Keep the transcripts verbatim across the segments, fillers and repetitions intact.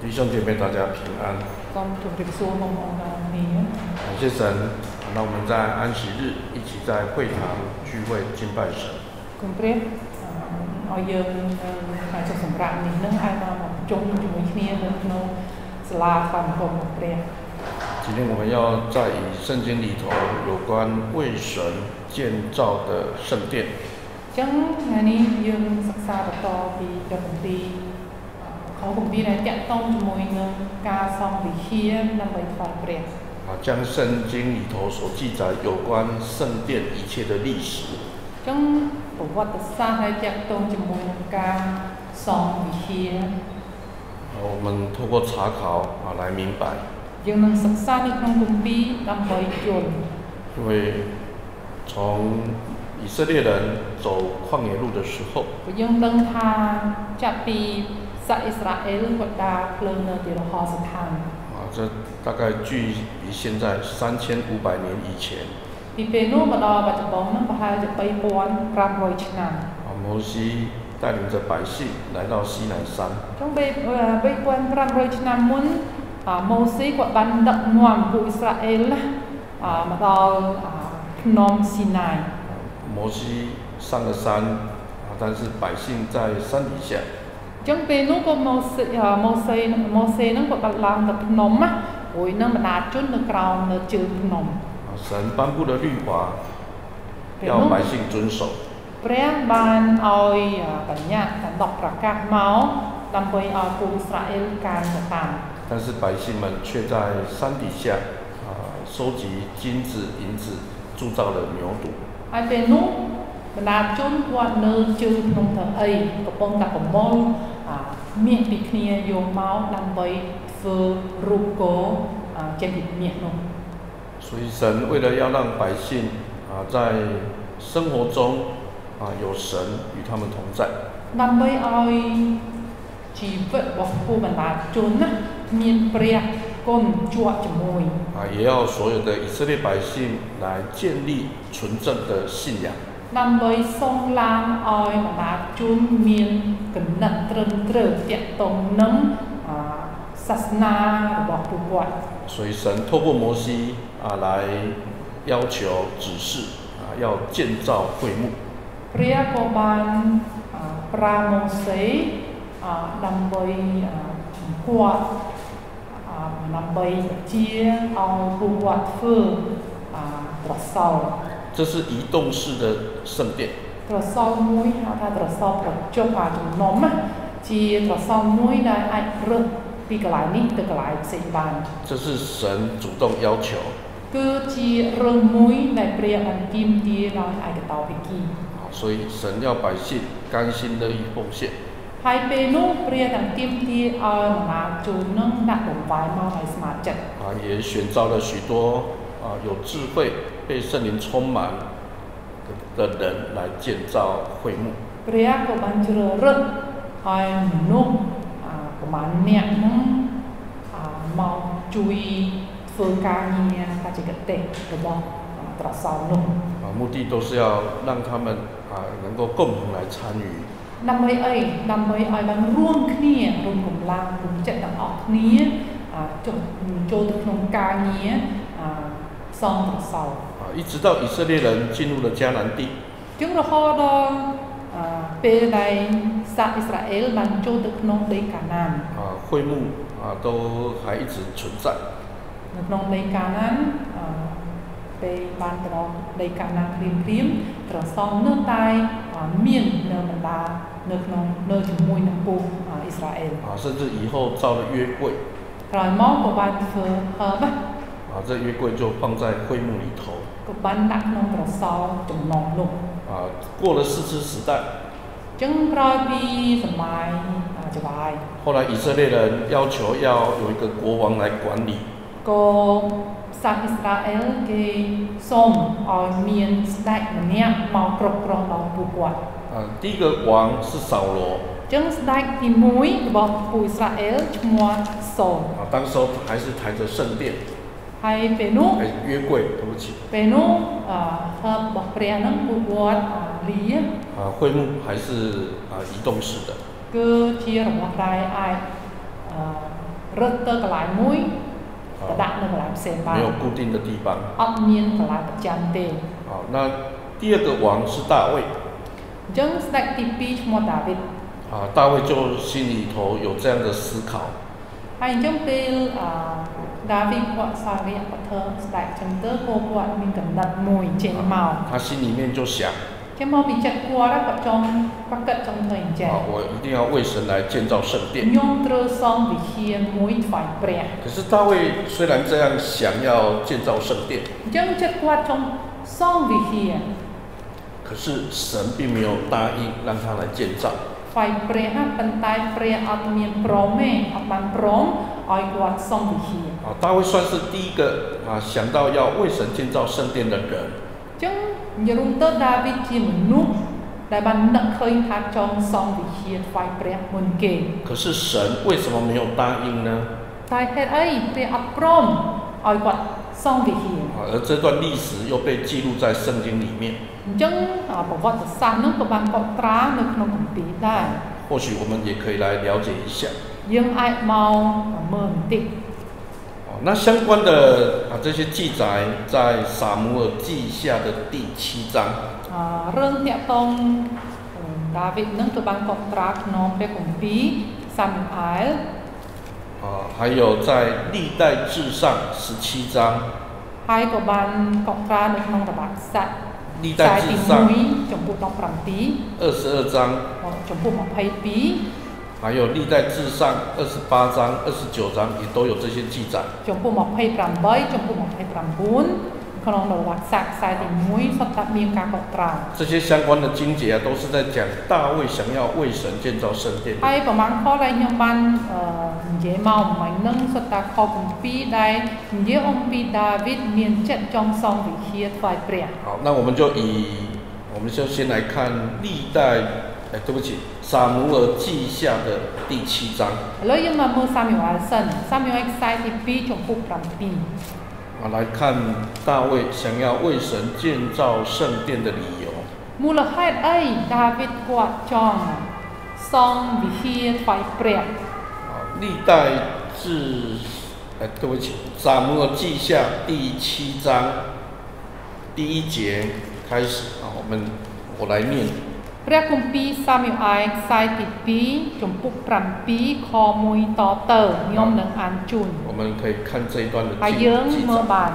弟兄姐妹，大家平安。 感谢神，让我们在安息日一起在会堂聚会敬拜神。 គុំព្រះឲ្យយើងថ្ងៃចុងសម្រាប់នេះនឹងអាចមកជុំជាមួយគ្នានៅក្នុងសាលាថ្វាយបង្គំព្រះព្រះ今天我们要在以圣经里头有关为神建造的圣殿。 អញ្ចឹងថ្ងៃនេះយើងសិក្សាបន្តពីព្រះគម្ពីរខគម្ពីរដែលតាក់ទងជាមួយនឹងការសង់វិហារដើម្បីថ្វាយព្រះ啊，将圣经里头所记载有关圣殿一切的历史。 អញ្ចឹងប្រវត្តិសាស្ត្រដែលតាក់ទងជាមួយនឹងការសង់វិហារ我们透过查考啊来明白。 យើងនឹងសិក្សានៅក្នុងគម្ពីរដើម្បីយល់因为从以色列人走旷野路的时候， យើងដឹងថាចាប់ពីសាសអ៊ីស្រាអែលគាត់ដើរភ្លើងនៅទីរហោស្ថាន啊，这大概距离现在三千五百年以前。 ពីពេលនោះមកដល់បច្ចុប្បន្នហ្នឹងប្រហែលជាបីពាន់ប្រាំរយឆ្នាំ啊，摩西带领着百姓来到西乃山。 ចុងបីបីពាន់ប្រាំរយឆ្នាំមុនម៉ូសេគាត់បានដឹកនាំពួកអ៊ីស្រាអែលណាមកដល់ភ្នំស៊ីណាយ摩西上了山，但是百姓在山底下。 ចឹងពេលនោះក៏ម៉ូសេម៉ូសេម៉ូសេនឹងគាត់បានឡើងទៅភ្នំណាព្រោះនឹងបណ្ដាជននៅក្រោមនៅជើងភ្នំ神颁布的律法要百姓遵守。 ព្រះបានឲ្យបញ្ញត្តិដកប្រកាសមកដើម្បីឲ្យពួកអ៊ីស្រាអែលការទៅតាម但是百姓们却在山底下啊收集金子银子铸造了牛犊。 ហើយពេលនោះបណ្ដាជនគាត់នៅជើងភ្នំទៅអីកំពុងតែប្រមូលមាសពីគ្នាយកមកដើម្បីធ្វើរូបគោចេញពីមាសនោះ所以神为了要让百姓啊在生活中啊有神与他们同在， ដើម្បីឲ្យជីវិតរបស់ពួកបណ្ដាជនណាមានព្រះគុណជាប់ជាមួយ啊也要所有的以色列百姓来建立纯正的信仰。 ដើម្បីសូមឡើងឲ្យបណ្ដាជនមានគំនិតត្រឹមត្រូវទាក់ទងនឹងសាសនារបស់ពួកគាត់所以神透过摩西啊来要求指示啊要建造会幕。 ព្រះក៏បានប្រើម៉ូសេដើម្បីគាត់ដើម្បីជាឲ្យពួកគាត់ធ្វើត្រសោល这是移动式的圣殿。 ត្រសោលមួយហៅថាត្រសោលប្រជុំចំណុំជាត្រសោលមួយដែលអាចរើសពីកន្លែងនេះទៅកន្លែងផ្សេងបាន这是神主动要求គឺជារឿងមួយដែលព្រះបានទាមទារដោយឯកតោភាគី所以神要百姓甘心乐意奉献。 ហើយពេលនោះព្រះបានទាមទារឲ្យមហាជននឹងដាក់បង្វែរមកឲ្យស្ម័គ្រចិត្ត啊也选召了许多啊有智慧被圣灵充满的人来建造会幕。 ព្រះក៏បានជ្រើសរើសឲ្យមនុស្សប្រមាណអ្នកហ្នឹងមកជួយធ្វើការងារបច្ចេកទេសរបស់ត្រសោលនោះ啊目的都是要让他们啊能够共同来参与。 ដើម្បីអីដើម្បីឲ្យបានរួមគ្នារួមកម្លាំងរួមចិត្តទាំងអស់គ្នាចូលចូលទៅក្នុងការងារសង់ត្រសោល啊一直到以色列人进入了迦南地ចឹងរហូតដល់ពេលដែលសាសអ៊ីស្រាអែលបានចូលទៅក្នុងដីកាណាន啊会幕啊都还一直存在នៅក្នុងដីកាណានពេលបានទៅដល់ដីកាណានព្រាមព្រាមត្រសោលនៅតែមាននៅបណ្ដានៅក្នុងនៅជាមួយនឹងពួកអ៊ីស្រាអែល啊甚至以后造了约柜ក្រោយមកក៏បានធ្វើហឺ啊这约柜就放在会幕里头ក៏បានដាក់ក្នុងត្រសោលចំណងនោះ啊过了士师时代ចឹងក្រោយពីសម័យចវាយ后来以色列人要求要有一个国王来管理ក៏សាសអ៊ីស្រាអែលគេសូមឲ្យមានស្ដេចម្នាក់មកគ្រប់គ្រងដល់ពួកគាត់啊第一个王是扫罗ចឹងស្ដេចទីមួយរបស់ពួកអ៊ីស្រាអែលឈ្មោះសូល啊当时还是抬着圣殿ហើយពេលនោះ约柜对不起ពេលនោះអឺរបស់ព្រះហ្នឹងពួកគាត់លា啊会幕还是啊移动式的គឺជារបស់ដែលអាចអឺរឹតទៅកន្លែងមួយទៅដាក់នៅកន្លែងផ្សេងបាន没有固定的地方អត់មានកន្លែងប្រចាំទេ好那第二个王是大卫អញ្ចឹងស្ដេចទីពីរឈ្មោះដាវីត啊大卫就心里头有这样的思考ហើយអញ្ចឹងពេលអឺដាវីតគាត់សារៈបធើស្ដេចចឹងទៅក៏គាត់មានកំណត់មួយចេញមក他心里面就想ចេញមកពីចិត្តគាត់គាត់ចង់គាត់គិតចង់ធ្វើអញ្ចឹង我一定要为神来建造圣殿ខ្ញុំត្រូវសង់វិហារមួយថ្វាយព្រះ可是大卫虽然这样想要建造圣殿អញ្ចឹងចិត្តគាត់ចង់សង់វិហារ可是神并没有答应让他来建造ថ្វាយព្រះណាប៉ុន្តែព្រះអត់មានព្រមទេអត់បានព្រមឲ្យគាត់សង់វិហារ啊大卫算是第一个啊想到要为神建造圣殿的人អញ្ចឹងនិយាយរួមទៅដាវីតជាមនុស្សដែលបាននឹកឃើញថាចង់សង់វិហារថ្វាយព្រះមុនគេ可是神为什么没有答应呢តែហេតុអីព្រះអត់ព្រមឲ្យគាត់សង់វិហារ而这段历史又被记录在圣经里面អញ្ចឹងប្រវត្តិសាស្ត្រនោះក៏បានកត់ត្រានៅក្នុងគម្ពីរដែរ或许我们也可以来了解一下យើងអាចមកមើលបន្តិច那相关的啊这些记载在撒母耳记下的第七章啊រឿងតាក់ទងដាវីតនឹងទៅបានកត់ត្រាក្នុងព្រះគម្ពីរសាមូអែល啊还有在历代志上十七章ហើយក៏បានកត់ត្រានៅក្នុងតបក្សត្រ历代志上ចំពោះដប់ប្រាំពីរ二十二章ចំពោះម្ភៃពីរ还有历代志上二十八章二十九章也都有这些记载ចំពោះម្ភៃប្រាំបីចំពោះម្ភៃប្រាំបួនក្នុងតបក្សត្រខ្សែទីមួយសុទ្ធតែមានការកត់ត្រា这些相关的经节啊都是在讲大卫想要为神建造圣殿ហើយប្រមាណខដែលខ្ញុំបាននិយាយមកមិញហ្នឹងសុទ្ធតែខគម្ពីរដែលនិយាយអំពីដាវីតមានចិត្តចង់សង់វិហារថ្វាយព្រះ好那我们就以我们就先来看历代哎对不起撒母耳记下的第七章ឥឡូវយើងមកមើលសាមូអែលសិនសាមូអែលខ្សែទីពីរចំពោះប្រាំពីរ啊，来看大卫想要为神建造圣殿的理由。 មូលហេតុអីដាវីតគាត់ចង់សង់វិហារថ្វាយព្រះ啊，历代志，哎，对不起，撒母耳记下第七章第一节开始啊，我们我来念。 ព្រះគម្ពីរសាមូអែលខ្សែទីពីរចំពុះប្រាំពីរខមួយតទៅខ្ញុំនឹងអានជូន我们可以看这一段的ហើយយើងមើលបាន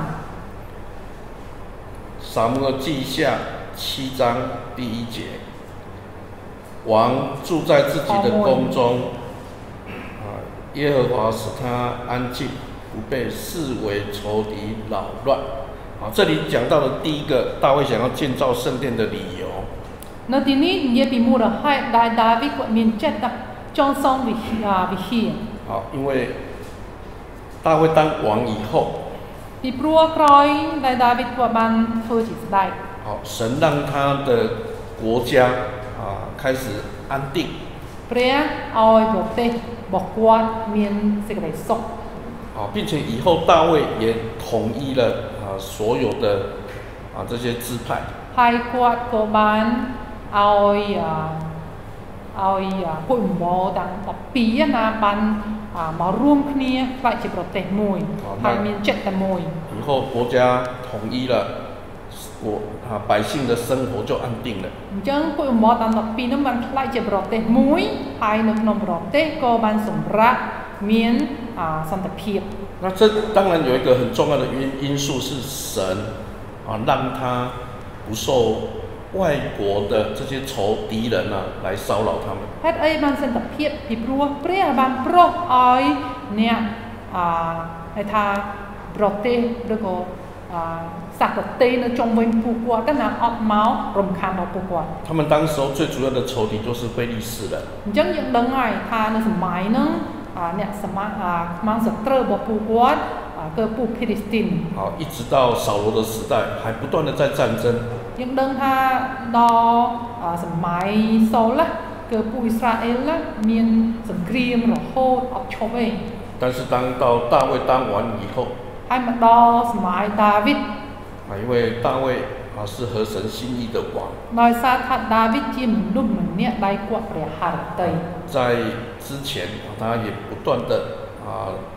撒母耳记下七章第一节王住在自己的宫中啊耶和华使他安静不被四围仇敌扰乱啊这里讲到的第一个大卫想要建造圣殿的理由នៅទីនេះនិយាយពីមូលហេតុដែលដាវីតគាត់មានចិត្តចង់សង់វិហារវិហារ好因为大卫当王以后ពីព្រោះក្រោយដែលដាវីតគាត់បានធ្វើជាស្ដេច好神让他的国家啊开始安定ព្រះឲ្យប្រទេសរបស់គាត់មានសេចក្តីសុខ啊并且以后大卫也统一了啊所有的啊这些支派ហើយគាត់ក៏បានឲ្យឲ្យពុទ្ធមោទាំងដប់ពីរណាបានមករួមគ្នាខ្លាចជាប្រទេសមួយហើយមានចិត្តតែមួយ以后国家统一了我啊百姓的生活就安定了អញ្ចឹងពុទ្ធមោទាំងដប់ពីរនោះបានខ្លាចជាប្រទេសមួយហើយនៅក្នុងប្រទេសក៏បានសម្រាប់មានសន្តិភាព那这当然有一个很重要的因因素是神啊让他不受外国的这些仇敌人啊来骚扰他们ហេតុអីបានសន្តិភាពពីព្រោះព្រះបានប្រោសឲ្យអ្នកអាហៅថាប្រទេសឬក៏អាសក្តិនៅជុំវិញពួកគាត់ក៏ណាអត់មករំខានដល់ពួកគាត់他们当时候最主要的仇敌就是非利士人អញ្ចឹងយើងដឹងហើយថានៅសម័យហ្នឹងអ្នកសម័យខ្មាំងសត្រូវរបស់ពួកគាត់គឺពួកភីលីស្ទីន好一直到扫罗的时代还不断的在战争យើងដឹងថាដល់សម័យសូលគឺពួកអ៊ីស្រាអែលមានសង្គ្រាមរហូតអត់ឈប់ទេ但是当到大卫当完以后ហើយមកដល់សម័យដាវីត啊因为大卫啊是合神心意的王ដោយសារថាដាវីតជាមនុស្សម្នាក់ដែលគាត់ព្រះハរតី在之前他也不断的啊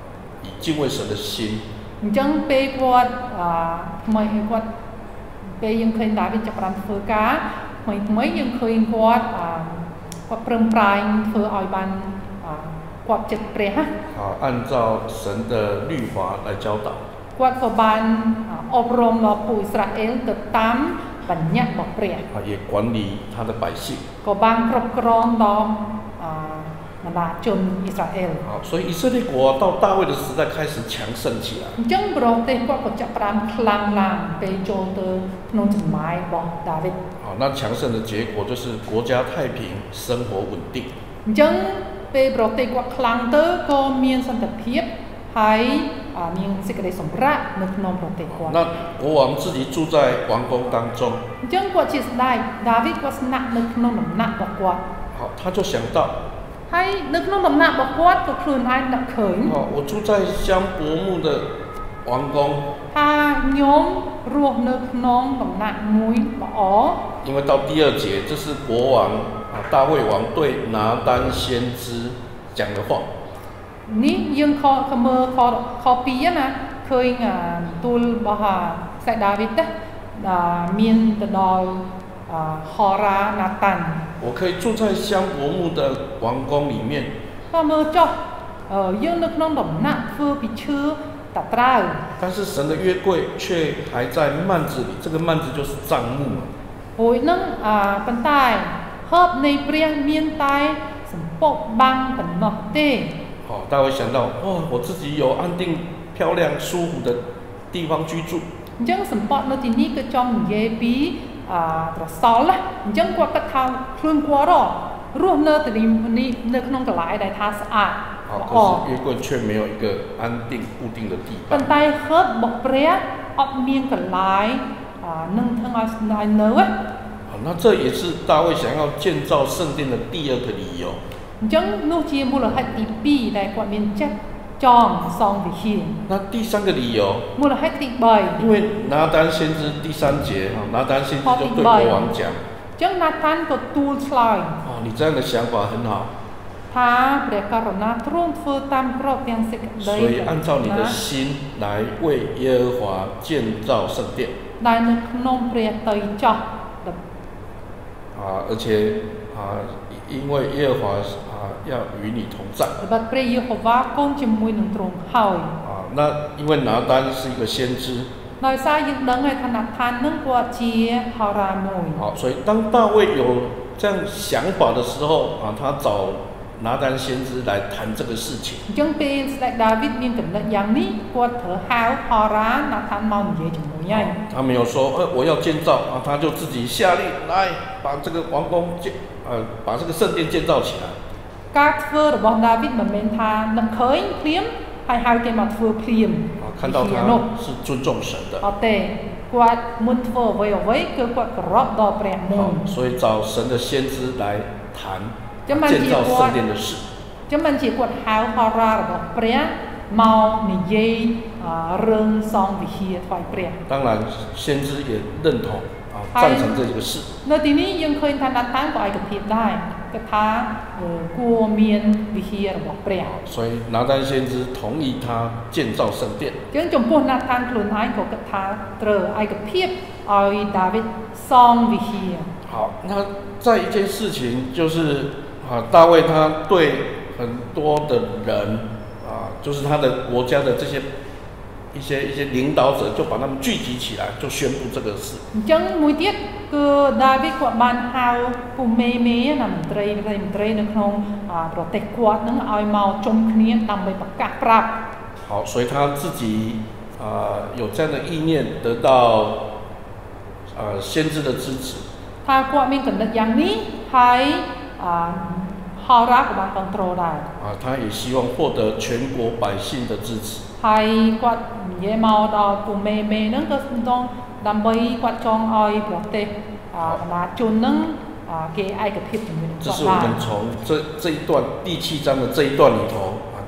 以敬畏神的心。 អញ្ចឹងពេលគាត់អឺថ្មីគាត់ពេលយើងឃើញដាវីតចាប់ផ្ដើមធ្វើការថ្មីថ្មីយើងឃើញគាត់អឺគាត់ប្រឹងប្រែងធ្វើឲ្យបានគាត់ចិត្តព្រះណា好，按照神的律法来教导。 គាត់ក៏បានអប់រំដល់ពួកអ៊ីស្រាអែលទៅតាមបញ្ញត្តិរបស់ព្រះ啊，也管理他的百姓。 ក៏បានគ្រប់គ្រងដល់អឺបណ្ដាជនអ៊ីស្រាអែល好，所以以色列国到大卫的时代开始强盛起来。 អញ្ចឹងប្រទេសគាត់ក៏ចាប់ផ្ដើមខ្លាំងឡើងពេលចូលទៅក្នុងចំណាយរបស់ដាវីត好，那强盛的结果就是国家太平，生活稳定。 អញ្ចឹងពេលប្រទេសគាត់ខ្លាំងទៅក៏មានសន្តិភាពហើយមានសេចក្តីសម្រាប់នៅក្នុងប្រទេសគាត់那国王自己住在王宫当中。 អញ្ចឹងគាត់ជាស្ដេចដាវីតគាត់ស្នាក់នៅក្នុងដំណាក់របស់គាត់好，他就想到ហើយនៅក្នុងដំណាក់របស់គាត់ក៏ខ្លួនឯងនឹកឃើញ哦，我住在香柏木的王宫ថាខ្ញុំរស់នៅក្នុងដំណាក់មួយល្អ因为到第二节这是国王啊大卫王对拿单先知讲的话នេះយើងខខមើលខខពីណាឃើញទូលរបស់ខ្សែដាវីតមានទៅដល់ហោរ៉ាណាតាន់我可以住在香柏木的王宫里面ក៏មើលចុះយើងនៅក្នុងដំណាក់ធ្វើពីឈើតាត្រាវ但是神的约柜却还在幔子里这个幔子就是帐幕ហួយនឹងប៉ុន្តែហូបនៃព្រះមានតែសម្ពុកបាំងប៉ុណ្ណោះទេ哦，大卫想到，哇，我自己有安定、漂亮、舒服的地方居住。 អញ្ចឹងសម្បត្តិនៅទីនេះគឺចង់និយាយពីអត្រសល់ណាអញ្ចឹងគាត់គិតថាខ្លួនគាត់រស់នៅទីនេះនៅក្នុងកន្លែងដែលថាស្អាត好，可是约柜却没有一个安定、固定的地方。 ប៉ុន្តែហឺបរបស់ព្រះអត់មានកន្លែងនឹងធ្វើឲ្យស្ដាយនៅណា那这也是大卫想要建造圣殿的第二个理由。 អញ្ចឹងនោះជាមូលហេតុទីពីរដែលគាត់មានចិត្តចង់សង់វិហារ那第三个理由មូលហេតុទីបី因为拿单先知第三节拿单先知就对国王讲អញ្ចឹងណាតានក៏ទូលឆ្លើយ哦你这样的想法很好ថាព្រះករុណាទ្រង់ធ្វើតាមក្របទាំងសេចក្តី所以按照你的心来为耶和华建造圣殿ដែលនៅក្នុងព្រះតីចោះ啊而且啊因为耶和华啊要与你同在 sebabព្រះយេហូវ៉ាគង់ជាមួយនឹងទ្រង់ហើយ啊那因为拿单是一个先知ដោយសារយើងដឹងហើយថាណាថាននឹងគាត់ជាហោរ៉ាមួយ好所以当大卫有这样想法的时候啊他找拿单先知来谈这个事情អញ្ចឹងពេលស្ដេចដាវីតមានកំណត់យ៉ាងនេះគាត់ត្រូវហៅហោរ៉ាណាថានមកនិយាយជាមួយហើយ他没有说呃我要建造啊他就自己下令来把这个王宫建呃把这个圣殿建造起来ការធ្វើរបស់ដាវីតមិនមែនថានឹកឃើញភ្លាមហើយហៅគេមកធ្វើភ្លាម看到他是尊重神的អត់ទេគាត់មុនធ្វើអ្វីអ្វីគឺគាត់គោរពដល់ព្រះមុន所以找神的先知来谈建造圣殿的事ចាំមិនជាគាត់ហៅហោរ៉ារបស់ព្រះមកនិយាយរឿងសង់វិហារថ្វាយព្រះ当然先知也认同啊赞成这个事នៅទីនេះយើងឃើញថាណាតានក៏ឯកភាពដែរគាត់ថាគួរមានវិហាររបស់ព្រះ所以拿单先知同意他建造圣殿អញ្ចឹងចំពោះណាតានខ្លួនឯងក៏គិតថាត្រូវឯកភាពឲ្យដាវីតសង់វិហារ好那在一件事情就是啊大卫他对很多的人啊就是他的国家的这些一些一些领导者就把他们聚集起来就宣布这个事អញ្ចឹងមួយទៀតគឺដាវីតគាត់បានហៅពួកមេមេណាមន្ត្រីមន្ត្រីនៅក្នុងប្រទេសគាត់នឹងឲ្យមកជុំគ្នាដើម្បីប្រកាសប្រាប់好所以他自己啊有这样的意念得到呃先知的支持ថាគាត់មានកំណត់យ៉ាងនេះហើយហោរ៉ាក៏បានគ្រប់គ្រងដែរ啊他也希望获得全国百姓的支持ហើយគាត់និយាយមកដល់ពួកមេមេហ្នឹងក៏ដើម្បីគាត់ចង់ឲ្យប្រទេសបណ្ដាជនហ្នឹងគេឯកភាពជាមួយនឹងគាត់这是我们从这这一段第七章的这一段里头啊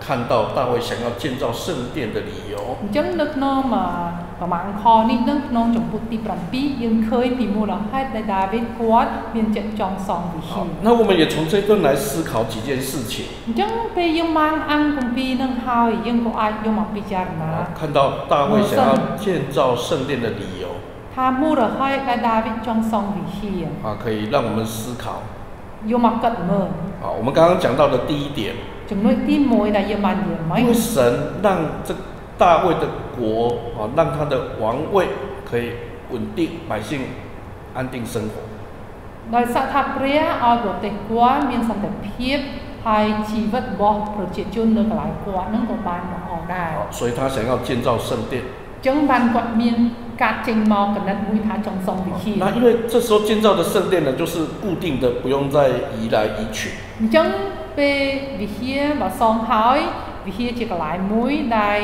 看到大卫想要建造圣殿的理由。 អញ្ចឹងនៅក្នុងប្រមាណខនេះនឹងក្នុងចំពុកទី7យើងឃើញពីមូលហេតុដែលដាវីតគាត់មានចិត្តចង់សង់វិហារ那我们也从这段来思考几件事情。 អញ្ចឹងពេលយើងបានអានគម្ពីរនឹងហើយយើងក៏អាចយកមកពិចារណា看到大卫想要建造圣殿的理由。 ថាមូលហេតុដែលដាវីតចង់សង់វិហារ啊，可以让我们思考。 យកមកគិតមើល好，我们刚刚讲到的第一点。 ចំណុចទីមួយដែលយើងបាននិយាយមក因为神让这大卫的国啊，让他的王位可以稳定，百姓安定生活。 ដោយសារថាព្រះឲ្យប្រទេសគាត់មានសន្តិភាពហើយជីវិតរបស់ប្រជាជននៅកន្លែងគាត់នឹងក៏បានល្អដែរ所以他想要建造圣殿。 អញ្ចឹងបានគាត់មានការចេញមកកណិតមួយថាចង់សង់វិហារ那因为这时候建造的圣殿呢，就是固定的，不用再移来移去。 អញ្ចឹងពេលវិហារបើសង់ហើយវិហារជាកន្លែងមួយដែល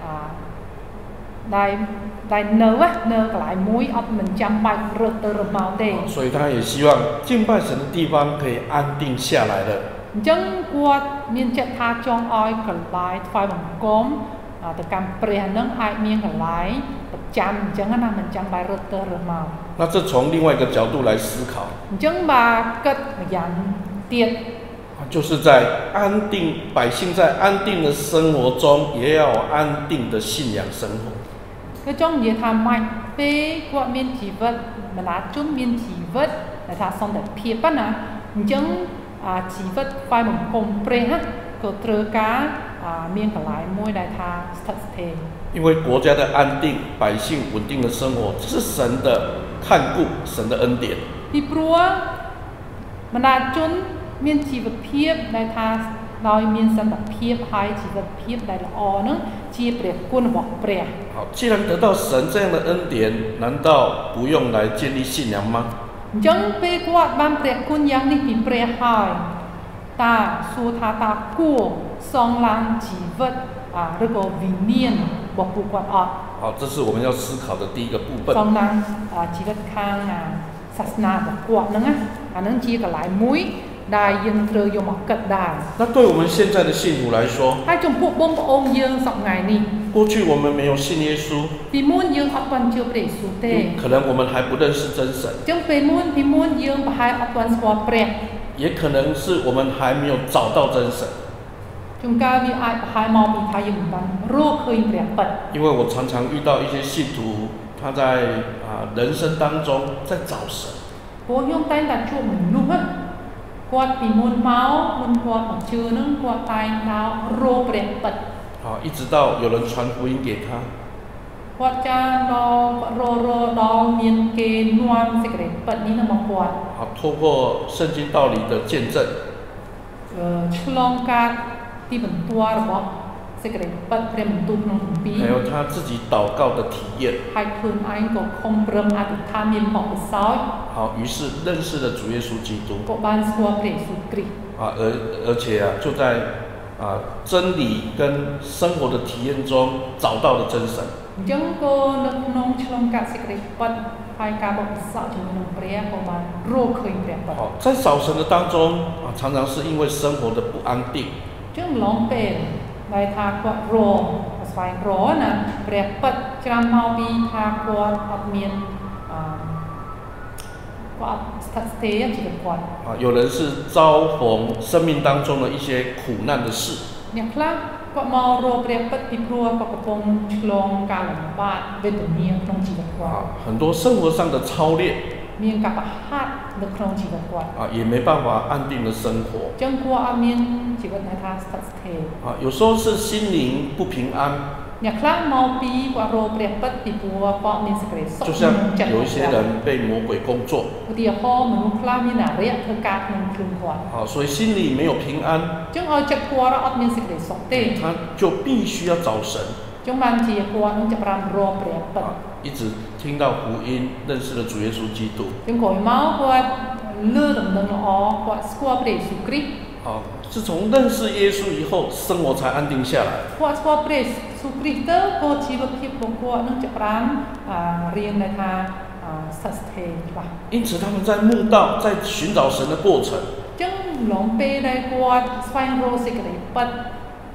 ដែលដែលនៅនៅកន្លែងមួយអត់មិនចាំបាច់រត់ទៅរមកទេ所以他也希望敬拜神的地方可以安定下来了。 អញ្ចឹងគាត់មានចិត្តថាចង់ឲ្យកន្លែងថ្វាយបង្គំទៅកាន់ព្រះនឹងអាចមានកន្លែងប្រចាំអញ្ចឹងណាមិនចាំបាច់រត់ទៅរមក那这从另外一个角度来思考。 អញ្ចឹងបើគិតម្យ៉ាងទៀត就是在安定百姓在安定的生活中，也要有安定的信仰生活。 គឺចង់និយាយថាម៉េចពេលគាត់មានជីវិតបណ្ដាជនមានជីវិតដែលថាសន្តិភាពណាអញ្ចឹងជីវិតផ្សាយបង្គំព្រះណាក៏ត្រូវការមានកន្លែងមួយដែលថាស្ថិតស្ថេរ因为国家的安定，百姓稳定的生活，这是神的看顾，神的恩典。 ពីព្រោះបណ្ដាជនមានជីវភាពដែលថាដោយមានសន្តិភាពហើយជីវភាពដែលល្អហ្នឹងជាព្រះគុណរបស់ព្រះ好，既然得到神这样的恩典，难道不用来建立信仰吗？ អញ្ចឹងពេលគាត់បានព្រះគុណយ៉ាងនេះពីព្រះហើយតើសួរថាតើគួរសង់ឡើងជីវិតឬក៏វិញ្ញាណរបស់ពួកគាត់អត់好，这是我们要思考的第一个部分。 សង់ឡើងជីវិតខាងសាសនារបស់គាត់ហ្នឹងណាអាហ្នឹងជាកន្លែងមួយដែលយើងត្រូវយកមកគិតដែរ那对我们现在的信徒来说， ហើយចំពោះបងប្អូនយើងសប្តាហ៍នេះ过去我们没有信耶稣， ពីមុនយើងអត់ទាន់ជឿព្រះយេស៊ូវទេ可能我们还不认识真神。 អញ្ចឹងពេលមុនពីមុនយើងប្រហែលអត់ទាន់ស្គាល់ព្រះ也可能是我们还没有找到真神。 ជួនកាលវាអាចប្រហែលមកពីថាយើងមិនបានរកឃើញព្រះពិត因为我常常遇到一些信徒，他在啊人生当中在找神。 ព្រោះខ្ញុំតែងតែជួបមនុស្សគាត់ពីមុនមកមុនគាត់មកជឿនឹងគាត់តែងដើររកព្រះពិត好，一直到有人传福音给他， គាត់ចាដល់ររដល់មានគេនាំសេចក្តីពិតនេះទៅមកគាត់好，透过圣经道理的见证， អឺឆ្លងកាត់ទីបន្ទាល់របស់សេចក្តីពិតព្រះបន្ទូលក្នុងគម្ពីរ还有他自己祷告的体验， ហើយខ្លួនឯងក៏ខំប្រឹងអធិដ្ឋានមានបទពិសោធន៍好，于是认识了主耶稣基督， ក៏បានស្គាល់ព្រះយេស៊ូវគ្រីស្ទ啊，而而且啊，就在啊真理跟生活的体验中找到了真神。 អញ្ចឹងក៏នៅក្នុងឆ្លងកាត់សេចក្តីពិតហើយការបទពិសោធន៍ជាមួយនឹងព្រះក៏បានរកឃើញព្រះពិត好，在找神的当中啊，常常是因为生活的不安定。 អញ្ចឹងឡងពេលដែលថាគាត់រកស្វែងរកណាព្រះពិតច្រើនមកពីថាគាត់អត់មានអឺគាត់ស្ថិតស្ថេរជីវិតគាត់啊，有人是遭逢生命当中的一些苦难的事。 អ្នកខ្លះគាត់មករកព្រះពិតពីព្រោះគាត់កំពុងឆ្លងការលំបាកវេទនាក្នុងជីវិតគាត់啊，很多生活上的操练មានការប្រហាត់នៅក្នុងជីវិតគាត់啊，也没办法安定的生活。 អញ្ចឹងគាត់អត់មានជីវិតដែលថាស្ថិតស្ថេរ啊，有时候是心灵不平安。 អ្នកខ្លះមកពីគាត់រកព្រះពិតពីព្រោះគាត់មានសេចក្តីសុខ就像有一些人被魔鬼工作。 ឧទាហរណ៍មនុស្សខ្លះមានអារក្សធ្វើការក្នុងខ្លួនគាត់好，所以心里没有平安。 អញ្ចឹងឲ្យចិត្តគាត់អត់មានសេចក្តីសុខទេ他就必须要找神。 អញ្ចឹងបានជាគាត់នឹងចាប់ផ្ដើមរកព្រះពិត一直听到福音，认识了主耶稣基督。 អញ្ចឹងក្រោយមកគាត់លើដំណឹងល្អគាត់ស្គាល់ព្រះយេស៊ូវគ្រីស្ទ好，是从认识耶稣以后，生活才安定下来。 គាត់ស្គាល់ព្រះយេស៊ូវគ្រីស្ទទៅក៏ជីវភាពរបស់គាត់នឹងចាប់ផ្ដើមរៀនដែលថាស្ថិតស្ថេរច្បាស់因此他们在慕道，在寻找神的过程。 អញ្ចឹងឡងពេលដែលគាត់ស្វែងរកសេចក្តីពិត啊，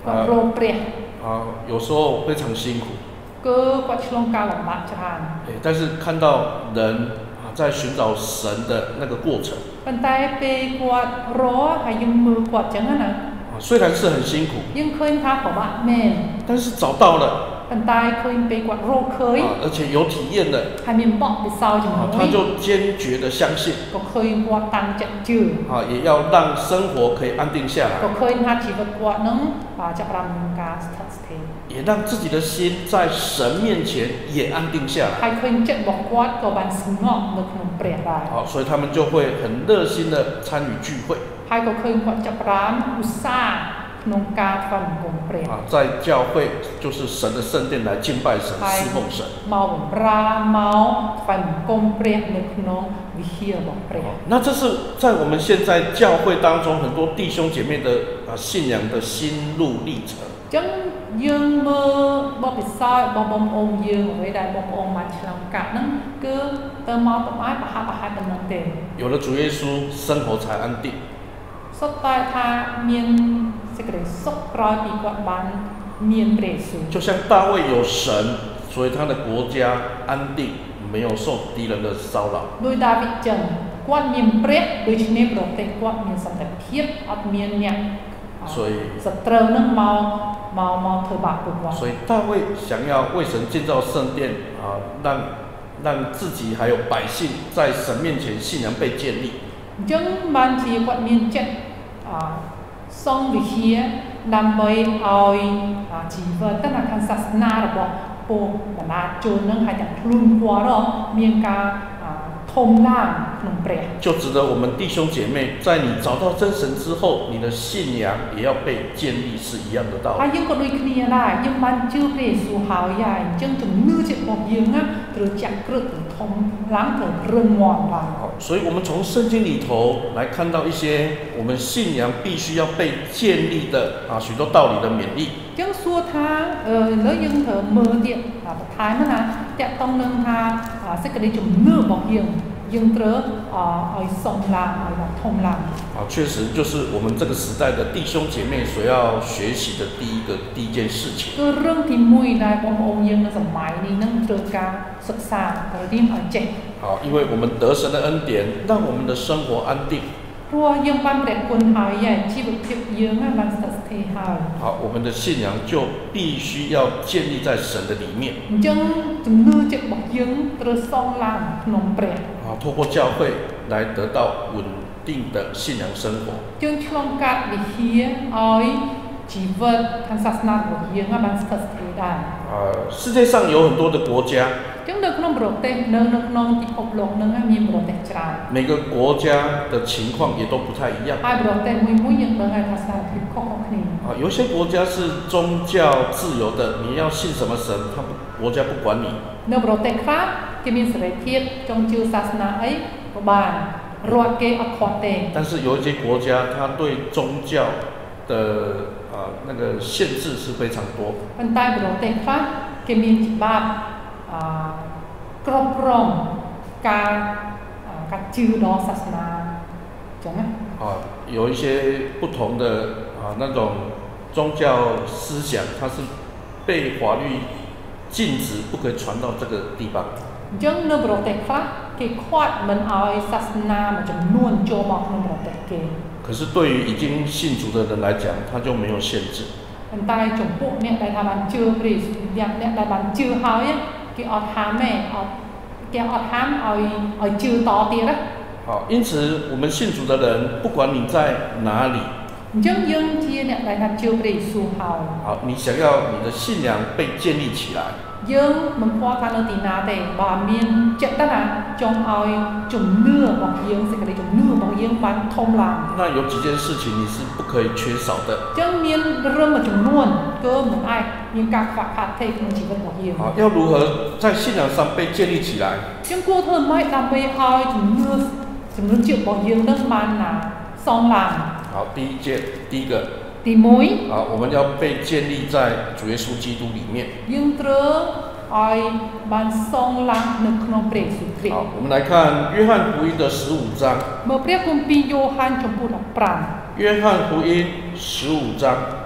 គាត់រកព្រះ啊，有时候非常辛苦。 គឺគាត់ឆ្លងការលំបាកច្រើន但是看到人啊在寻找神的那个过程。 ប៉ុន្តែពេលគាត់រកហើយយើងមើលគាត់ចឹងណា虽然是很辛苦， យើងឃើញថាពិបាកមែន但是找到了。 ប៉ុន្តែឃើញពេលគាត់រកឃើញ而且有体验的， ហើយមានបទពិសោធន៍ជាមួយ他就坚决的相信， ក៏ឃើញគាត់តាំងចិត្តជឿ啊，也要让生活可以安定下来， ក៏ឃើញថាជីវិតគាត់នឹងចាប់ផ្ដើមមានការស្ថិតស្ថេរ也让自己的心在神面前也安定下来。 ហើយឃើញចិត្តរបស់គាត់ក៏បានស្ងប់នៅក្នុងព្រះដែរ好，所以他们就会很热心的参与聚会。 ហើយក៏ឃើញគាត់ចាប់ផ្ដើមឧស្សាហ៍ក្នុងការថ្វាយបង្គំព្រះ啊，在教会就是神的圣殿来敬拜神、侍奉神。 មកបម្រើមកថ្វាយបង្គំព្រះនៅក្នុងវិហាររបស់ព្រះ那这是在我们现在教会当中很多弟兄姐妹的啊信仰的心路历程。 ចឹងយើងមើលបទពិសោធន៍របស់បងប្អូនយើងអ្វីដែលបងប្អូនបានឆ្លងកាត់ហ្នឹងគឺទៅមកប្រហែលប្រហាក់ប្រហែលប៉ុណ្ណឹងទេ有了主耶稣，生活才安定。 សុទ្ធតែថាមានសេចក្តីសុខក្រោយពីគាត់បានមានព្រះយេស៊ូវ就像大卫有神，所以他的国家安定，没有受敌人的骚扰。 ដោយដាវីតចឹងគាត់មានព្រះដូច្នេះប្រទេសគាត់មានសន្តិភាពអត់មានអ្នក所以សត្រូវនឹងមកមកមកធ្វើបាបពួកគាត់所以大卫想要为神建造圣殿啊，让让自己还有百姓在神面前信仰被建立。 អញ្ចឹងបានជាគាត់មានចិត្តសង់វិហារដើម្បីឲ្យជីវិតទៅខាងសាសនារបស់ពួកបណ្ដាជននឹងហើយទាំងខ្លួនគាត់មានការធំឡើងក្នុងព្រះ就值得我们弟兄姐妹在你找到真神之后，你的信仰也要被建立是一样的道理。 ហើយយើងក៏ដូចគ្នាដែរយើងបានជឿព្រះយេស៊ូវហើយហើយអញ្ចឹងជំនឿចិត្តរបស់យើងណាត្រូវចាក់គ្រឹះត្រូវធំឡើងត្រូវរឹងមាំឡើង所以我们从圣经里头来看到一些我们信仰必须要被建立的啊许多道理的勉励。 អញ្ចឹងសួរថាអឺលើយើងត្រូវមើលទៀតបន្ថែមណាតាក់ទងនឹងថាសេចក្តីជំនឿរបស់យើងយើងត្រូវឲ្យសំឡើងឲ្យធំឡើង啊，确实就是我们这个时代的弟兄姐妹所要学习的第一个第一件事情。 គឺរឿងទីមួយដែលបងប្អូនយើងនៅសម័យនេះនឹងត្រូវការសិក្សាត្រូវរៀនឲ្យចេះ好，因为我们得神的恩典，让我们的生活安定。 ព្រោះយើងបានព្រះគុណហើយហើយជីវភាពយើងបានស្ថិតស្ថេរហើយ好，我们的信仰就必须要建立在神的里面。 អញ្ចឹងជំនឿចិត្តរបស់យើងត្រូវសង់ឡើងក្នុងព្រះ好，透过教会来得到稳定的信仰生活。 យើងឆ្លងកាត់វិហារឲ្យជីវិតខាងសាសនារបស់យើងបានស្ថិតស្ថេរដែរ啊，世界上有很多的国家。 ចឹងនៅក្នុងប្រទេសនៅនៅក្នុងពិភពលោកនឹងមានប្រទេសច្រើន每个国家的情况也都不太一样。 ហើយប្រទេសមួយមួយយើងដឹងហើយថាស្ថានភាពខុសៗគ្នា啊，有些国家是宗教自由的，你要信什么神，他国家不管你。 នៅប្រទេសខ្លះគេមានសេរីភាពចង់ជឿសាសនាអីក៏បានរដ្ឋគេអត់ខ្វះទេ但是有一些国家，它对宗教的啊那个限制是非常多。 ប៉ុន្តែប្រទេសខ្លះគេមានច្បាប់អឺគ្រប់គ្រងការការជឿដល់សាសនាចឹងណា啊，有一些不同的啊那种宗教思想，它是被法律禁止不可以传到这个地方。 អញ្ចឹងនៅប្រទេសខ្លះគេខ្វាត់មិនឲ្យសាសនាមួយចំនួនចូលមកក្នុងប្រទេសគេ可是对于已经信主的人来讲，他就没有限制。 ប៉ុន្តែចំពោះអ្នកដែលថាបានជឿព្រះយេស៊ូវអ្នកដែលបានជឿហើយគេអត់ហាមទេអត់គេអត់ហាមឲ្យឲ្យជឿតទៀតណា好，因此我们信主的人，不管你在哪里， អញ្ចឹងយើងជាអ្នកដែលថាជឿព្រះយេស៊ូវហើយ好，你想要你的信仰被建立起来， យើងមិនខ្វល់ថានៅទីណាទេបើមានចិត្តណាចង់ឲ្យជំនឿរបស់យើងសេចក្តីជំនឿរបស់យើងបានធំឡើង那有几件事情你是不可以缺少的。 អញ្ចឹងមានរឿងមួយចំនួនគឺមិនអាចមានការខ្វះខាតទេក្នុងជីវិតរបស់យើង好，要如何在信仰上被建立起来？ អញ្ចឹងគួរធ្វើម៉េចដើម្បីឲ្យជំនឿជំនឿជាតិរបស់យើងនឹងបានណាសងឡើង好，第一件，第一个。 ទីមួយ啊，我们要被建立在主耶稣基督里面。 យើងត្រូវឲ្យបានសងឡើងនៅក្នុងព្រះយេស៊ូវគ្រីស្ទ好，我们来看约翰福音的十五章。 មើលព្រះគម្ពីរយ៉ូហានចំពោះដប់ប្រាំ约翰福音十五章。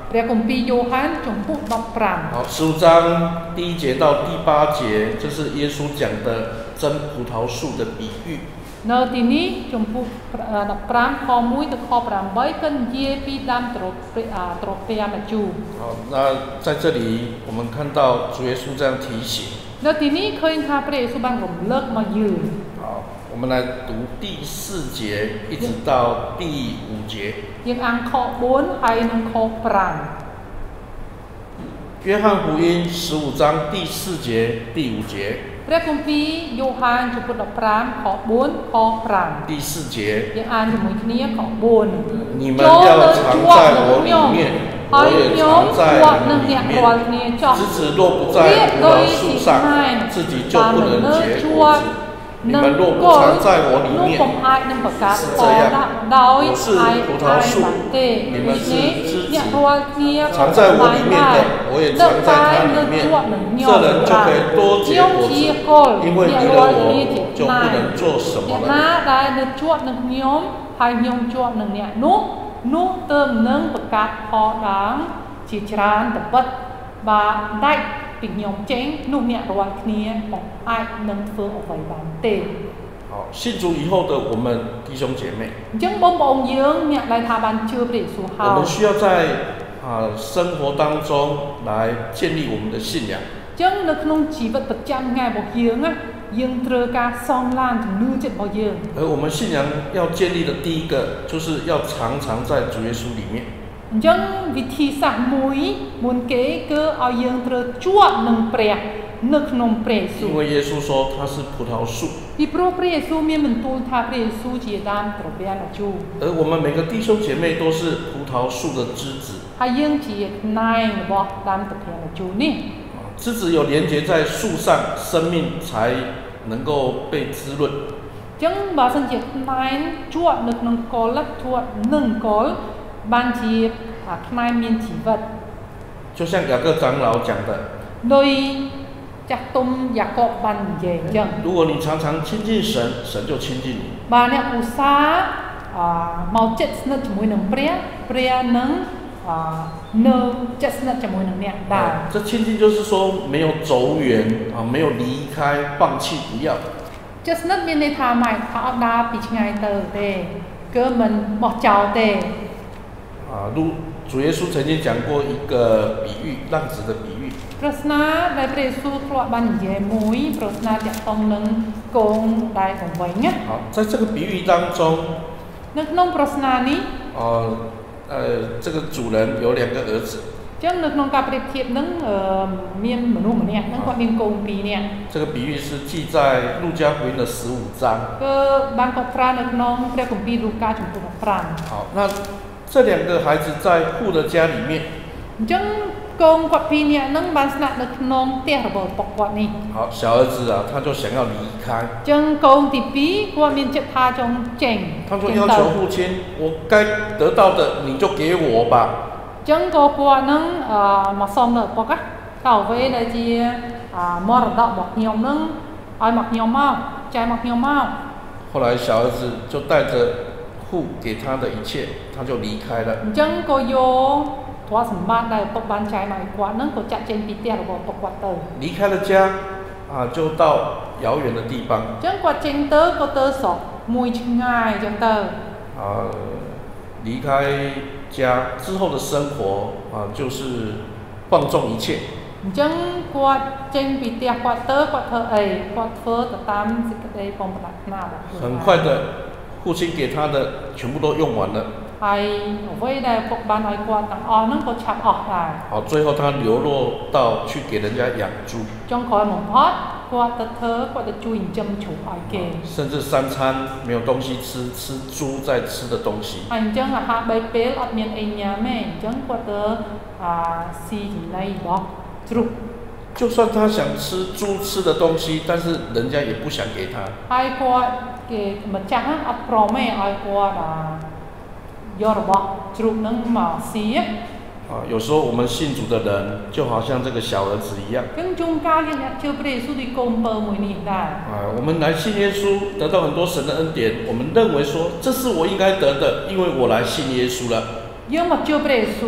ព្រះគម្ពីរយ៉ូហានចំពុកដប់ប្រាំ好，十五章第一节到第八节，这是耶稣讲的真葡萄树的比喻。 នៅទីនេះចំពុកដប់ប្រាំខមួយទៅខប្រាំបីគឺនិយាយពីដើមត្រត្រពាំម្ជូរ好，那在这里我们看到主耶稣这样提醒。 នៅទីនេះឃើញថាព្រះយេស៊ូវបានរំលឹកមកយើង好，我们来读第四节一直到第五节。 យើងអានខbốnហើយនិងខប្រាំ约翰福音十五章第四节、第五节。 ព្រះគម្ពីរយ៉ូហានចំពុកដប់ប្រាំខbốnខប្រាំ第四节， យើងអានជាមួយគ្នាខbốn 你们要藏在我里面，我也藏在你们里面。枝子若不在葡萄树上，自己就不能结果子。你们若不藏在我里面，是这样。我是葡萄树，你们是枝子。藏在我里面的，我也藏在他里面。这人就可以多结果子，因为离了我就不能做什么了。 ដែលនៅជាប់នឹងខ្ញុំហើយខ្ញុំជាប់នឹងអ្នកនោះនោះទើបនឹងប្រកាសផលឡើងជាច្រើនតពិតបើដាច់ពីខ្ញុំចេញនោះអ្នករាល់គ្នាមិនអាចនឹងធ្វើអ្វីបានទេ好，信主以后的我们弟兄姐妹， អញ្ចឹងបងប្អូនយើងអ្នកដែលថាបានជឿព្រះយេស៊ូវហើ我យ们需要在啊生活当中来建立我们的信仰。 អញ្ចឹងនៅក្នុងជីវិតប្រចាំថ្ងៃរបស់យើងណាយើងត្រូវការសងឡើងជំនឿចិត្តរបស់យើង而我们信仰要建立的第一个，就是要常常在主耶稣里面。 អញ្ចឹងវិធីសាស្ត្រមួយមុនគេគឺឲ្យយើងត្រូវជាប់នឹងព្រះនៅក្នុងព្រះយេស៊ូវ因为耶稣说他是葡萄树， ពីព្រោះព្រះយេស៊ូវមានបន្ទូលថាព្រះយេស៊ូវជាដើមត្រពាំម្ជូរ而我们每个弟兄姐妹都是葡萄树的枝子。 ហើយយើងជាផ្នែករបស់ដើមត្រពាំម្ជូរនេះ枝子有连接在树上，生命才能够被滋润。 អញ្ចឹងបើសិនជាផ្នែកជាប់នៅក្នុងកលជាប់នឹងកលបានជាផ្នែកមានជីវិត就像雅各长老讲的， ដោយចាស់ទុំយ៉ាកបបាននិយាយអញ្ចឹង如果你常常亲近神，神就亲近你。 បើអ្នកឧស្សាហ៍មកចិត្តស្និទ្ធជាមួយនឹងព្រះព្រះនឹងនៅចិត្តស្និទ្ធជាមួយនឹងអ្នកដែរ这亲近就是说没有走远啊，没有离开，放弃不要。 ចិត្តស្និទ្ធមានន័យថាម៉េចថាអត់ដើរពីឆ្ងាយទៅទេគឺមិនបោះចោលទេ啊，如主耶稣曾经讲过一个比喻，浪子的比喻。 ប្រស្នាដែលព្រះយេស៊ូវធ្លាប់បាននិយាយមួយប្រស្នាតាក់ទងនឹងកូនដែលបង្វែងណា好，在这个比喻当中， នៅក្នុងប្រស្នានេះ呃呃，这个主人有两个儿子。 អញ្ចឹងនៅក្នុងការប្រៀបធៀបនឹងមានមនុស្សម្នាក់ហ្នឹងគាត់មានកូនពីរនាក់这个比喻是记在路加福音的十五章。 គឺបានកត់ត្រានៅក្នុងព្រះគម្ពីរលូកាចំពុកប្រាំ好，那这两个孩子在父的家里面， អញ្ចឹងកូនគាត់ពីរនាក់ហ្នឹងបានស្នាក់នៅក្នុងផ្ទះរបស់ឪពុកគាត់នេះ好，小儿子啊，他就想要离开， អញ្ចឹងកូនទីពីរគាត់មានចិត្តថាចង់ចេញ他说要求父亲，我该得到的你就给我吧。 អញ្ចឹងក៏គាត់ហ្នឹងមកសុំនៅឪពុកណាតើអ្វីដែលជាមរតករបស់ខ្ញុំហ្នឹងឲ្យមកខ្ញុំមកចែកមកខ្ញុំមក后来小儿子就带着父给他的一切，他就离开了。 អញ្ចឹងក៏យកទ្រព្យសម្បត្តិដែលឪពុកបានចែកមកឲ្យគាត់ហ្នឹងក៏ចាក់ចេញពីផ្ទះរបស់ឪពុកគាត់ទៅ离开了家啊，就到遥远的地方អញ្ចឹងគាត់ចេញទៅក៏ទៅស្រុកមួយឆ្ងាយអញ្ចឹងទៅ啊，离开家之后的生活啊，就是放纵一切。 អញ្ចឹងគាត់ចេញពីផ្ទះគាត់ទៅគាត់ធ្វើអីគាត់ធ្វើទៅតាមសេចក្តីបំប្រាថ្នារបស់ខ្លួន很快的，父亲给他的全部都用完了。 ហើយអ្វីដែលឪពុកបានឲ្យគាត់ទាំងអស់ហ្នឹងក៏ឆាប់អស់ដែរ好，最后他流落到去给人家养猪， ចុងក្រោយបំផុតគាត់ទៅធ្វើគាត់ទៅជួយចិញ្ចឹមជ្រូកឲ្យគេ甚至三餐没有东西吃，吃猪在吃的东西。 ហើយអញ្ចឹងអាហារបីពេលអត់មានអីញ៉ាំទេអញ្ចឹងគាត់ទៅអាស៊ីចំណីរបស់ជ្រូក就算他想吃猪吃的东西，但是人家也不想给他。 ហើយគាត់គេម្ចាស់ហ្នឹងអត់ព្រមទេឲ្យគាត់អាយករបស់ជ្រូកហ្នឹងមកស៊ី啊，有时候我们信主的人就好像这个小儿子一样អញ្ចឹងជួនកាលយើងអ្នកជឿព្រះយេស៊ូវទីកូនពើមួយនេះដែរ啊，我们来信耶稣，得到很多神的恩典，我们认为说这是我应该得的，因为我来信耶稣了。 យើងមកជឿព្រះយេស៊ូវ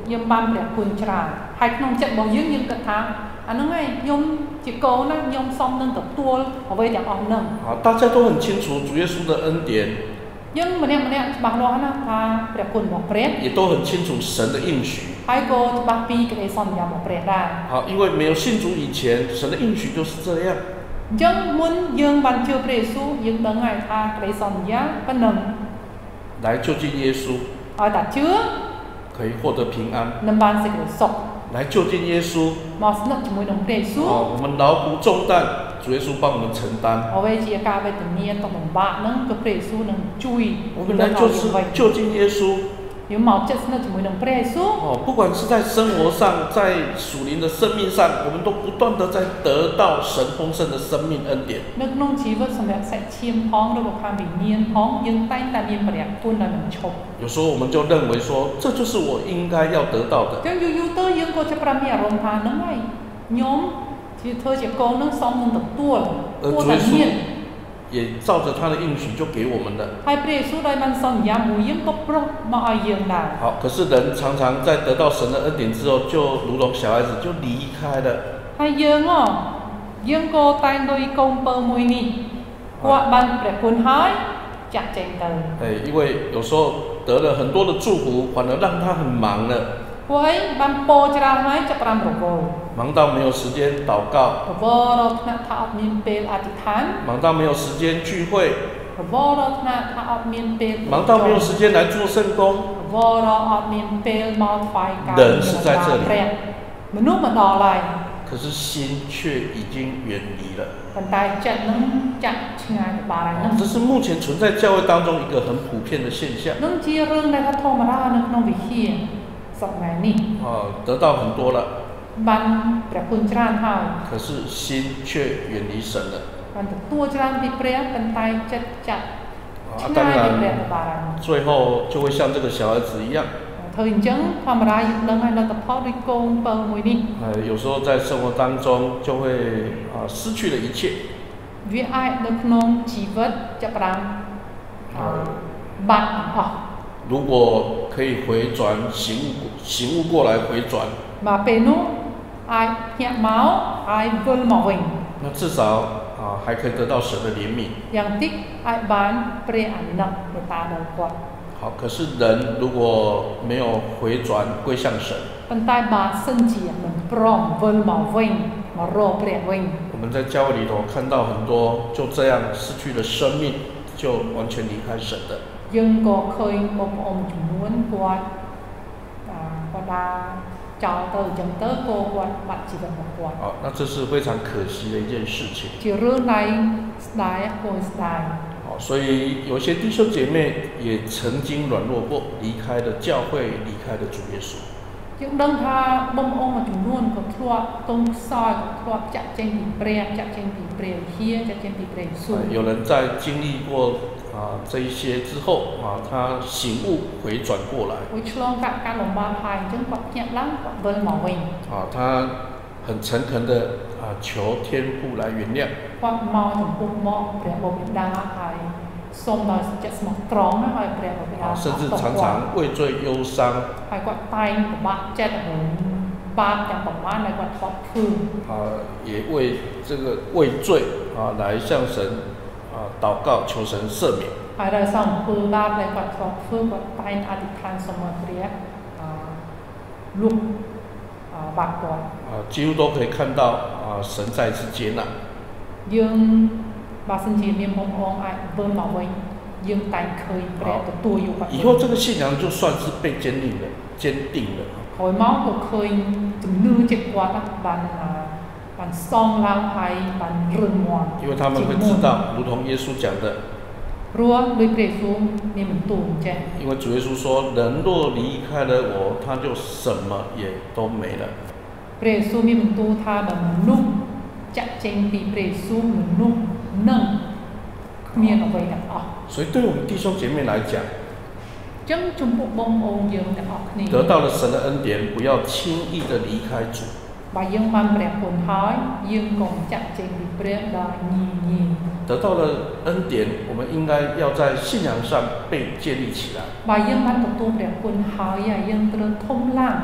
យើងបានព្រះគុណច្រើនហើយក្នុងចិត្តរបស់យើងយើងគិតថាអាហ្នឹងឯងខ្ញុំជាកូនណាខ្ញុំសុំនឹងទទួលអ្វីទាំងអស់ហ្នឹង好，大家都很清楚主耶稣的恩典， យើងម្នាក់ម្នាក់ច្បាស់លាស់ណាថាព្រះគុណរបស់ព្រះ也都很清楚神的应许。 ហើយក៏ច្បាស់ពីក្តីសន្យារបស់ព្រះដែរ好，因为没有信主以前，神的应许就是这样。 អញ្ចឹងមុនយើងបានជឿព្រះយេស៊ូវយើងដឹងហើយថាក្តីសន្យាប៉ុណ្ណឹង来就近耶稣， ឲ្យតែជឿ可以获得平安。 នឹងបានសេចក្តីសុខ来就近耶稣， មកស្និទ្ធជាមួយនឹងព្រះយេស៊ូវ哦，我们劳苦重担，主耶稣帮我们承担。 អ្វីជាការវេទនាទុក្ខលំបាកហ្នឹងគឺព្រះយេស៊ូវនឹងជួយ我们来就是就近耶稣。 យើងមកចិត្តស្និទ្ធជាមួយនឹងព្រះយេស៊ូវ哦，不管是在生活上，在属灵的生命上，我们都不断的在得到神丰盛的生命恩典。 នៅក្នុងជីវិតសម្រាប់សាច់ឈាមផងឬក៏ខាងវិញ្ញាណផងយើងតែងតែមានព្រះគុណដែលមិនឈប់有时候我们就认为说，这就是我应该要得到的。 ចឹងយូរយូរទៅយើងក៏ចាប់ផ្ដើមមានអារម្មណ៍ថាហ្នឹងហើយខ្ញុំជាធ្វើជាកូននឹងសមនឹងទទួលគួរតែមាន也照着他的应许就给我们了。 ហើយព្រះយេស៊ូវដោយបានសន្យាមួយយើងក៏ប្រោះមកឲ្យយើងដែរ好，可是人常常在得到神的恩典之后，就如同小孩子就离开了。 ហើយយើងហ៎យើងក៏តែងដូចកូនពៅមួយនេះគាត់បានព្រះគុណហើយចាក់ចែងទៅ哎，因为有时候得了很多的祝福，反而让他很忙了。 ពួកអីបានពោច្រើនហើយចាប់ផ្ដើមរវល់忙到没有时间祷告， រវល់ដល់ថ្នាក់ថាអត់មានពេលអធិដ្ឋាន忙到没有时间聚会， រវល់ដល់ថ្នាក់ថាអត់មានពេល忙到没有时间来做圣工。 រវល់ដល់អត់មានពេលមកថ្វាយការ人是在这里， មនុស្សមកដល់ហើយ可是心却已经远离了。 ប៉ុន្តែចិត្តនឹងចាក់ឆ្ងាយទៅបាត់ហើយនឹង这是目前存在教会当中一个很普遍的现象。 នឹងជារឿងដែលថាធម្មតានៅក្នុងវិហារសប្តាហ៍នេះ哦，得到很多了， បានព្រះគុណច្រើនហើយ可是心却远离神了。 បានទទួលច្រើនពីព្រះប៉ុន្តែចិត្តចាក់ឆ្当ងាយពីព្រះ然ទៅបាត់ហើយ最后就会像这个小孩子一样。 ធ្វើអញ្ចឹងធម្មតាយើងដឹងហើយលទ្ធផលដូចកូនពៅមួយនេះ呃，有时候在生活当中就会啊、失去了一切。 វាអាចនៅក្នុងជីវិតចាប់ផ្ដើមបាត់អស់如果可以回转醒悟醒悟过来回转， មកពេលនោះអាចភ្ញាក់មកហើយវិលមកវិញ那至少啊还可以得到神的怜悯。 យ៉ាងតិចអាចបានព្រះអាណិតមេត្តាដល់គាត់好，可是人如果没有回转归向神， ប៉ុន្តែបើសិនជាមិនព្រមវិលមកវិញមករកព្រះវិញ我们在教会里头看到很多就这样失去了生命，就完全离开神的。 យើងក៏ឃើញបងប្អូនចំនួនគាត់គាត់ដើរចោលទៅអញ្ចឹងទៅក៏គាត់បាត់ជីវិតរបស់គាត់好，那这是非常可惜的一件事情。 ជារឿងដែលស្ដាយគួរស្ដាយ好，所以有些弟兄姐妹也曾经软弱过，离开了教会，离开了主耶稣。 យើងដឹងថាបងប្អូនមួយចំនួនក៏ធ្លាប់ទងខ្សោយក៏ធ្លាប់ចាក់ចេញពីព្រះចាក់ចេញពីព្រះវិហារចាក់ចេញពីព្រះយេស៊ូវ有人在经历过啊这一些之后啊，他醒悟回转过来。 會ឆ្លងកាត់ការលំបាកហើយអញ្ចឹងគាត់ភ្ញាក់ឡើងគាត់វិលមកវិញ啊，他很诚恳的啊求天父来原谅。 គាត់មកចំពោះមកព្រះបិតាហើយសូមដល់ចិត្តស្មោះត្រង់ណាឲ្យព្រះបិតា甚至常常畏罪忧伤。 ហើយគាត់តែងពិបាកចិត្តហើយបាបទាំងប្រមាណដែលគាត់ធ្លាប់ធ្វើ啊，也为这个畏罪啊来向神啊祷告求神赦免。 ហើយដោយសារអំពើបាបដែលគាត់ធ្លាប់ធ្វើគាត់តែងអធិដ្ឋានសូមឲ្យព្រះអឺលុបអឺបាបគាត់啊，几乎都可以看到啊神再次接纳。 យើងបើសិនជាមានបងប្អូនអាចវិលមកវិញយើងតែងឃើញព្រះទទួលយកគាត់以后这个信仰就算是被坚定了坚定了ក្រោយមកក៏ឃើញជំនឿចិត្តគាត់បានបានសងឡើងហើយបានរឹងមាំ因为他们会知道如同耶稣讲的ព្រោះដោយព្រះយេស៊ូវមានបន្ទូលអញ្ចឹង因为主耶稣说人若离开了我他就什么也都没了ព្រះយេស៊ូវមានបន្ទូលថាបើមនុស្សចាក់ចេញពីព្រះយេស៊ូវមនុស្សនឹងគ្មានអ្វីទាំងអស់所以对我们弟兄姐妹来讲ចឹងចំពោះបងប្អូនយើងទាំងអស់គ្នា得到了神的恩典不要轻易的离开主បើយើងបានព្រះគុណហើយយើងកុំចាក់ចេញពីព្រះដោយញីញី得到了恩典我们应该要在信仰上被建立起来បើយើងបានទទួលព្រះគុណហើយយើងត្រូវធំឡើង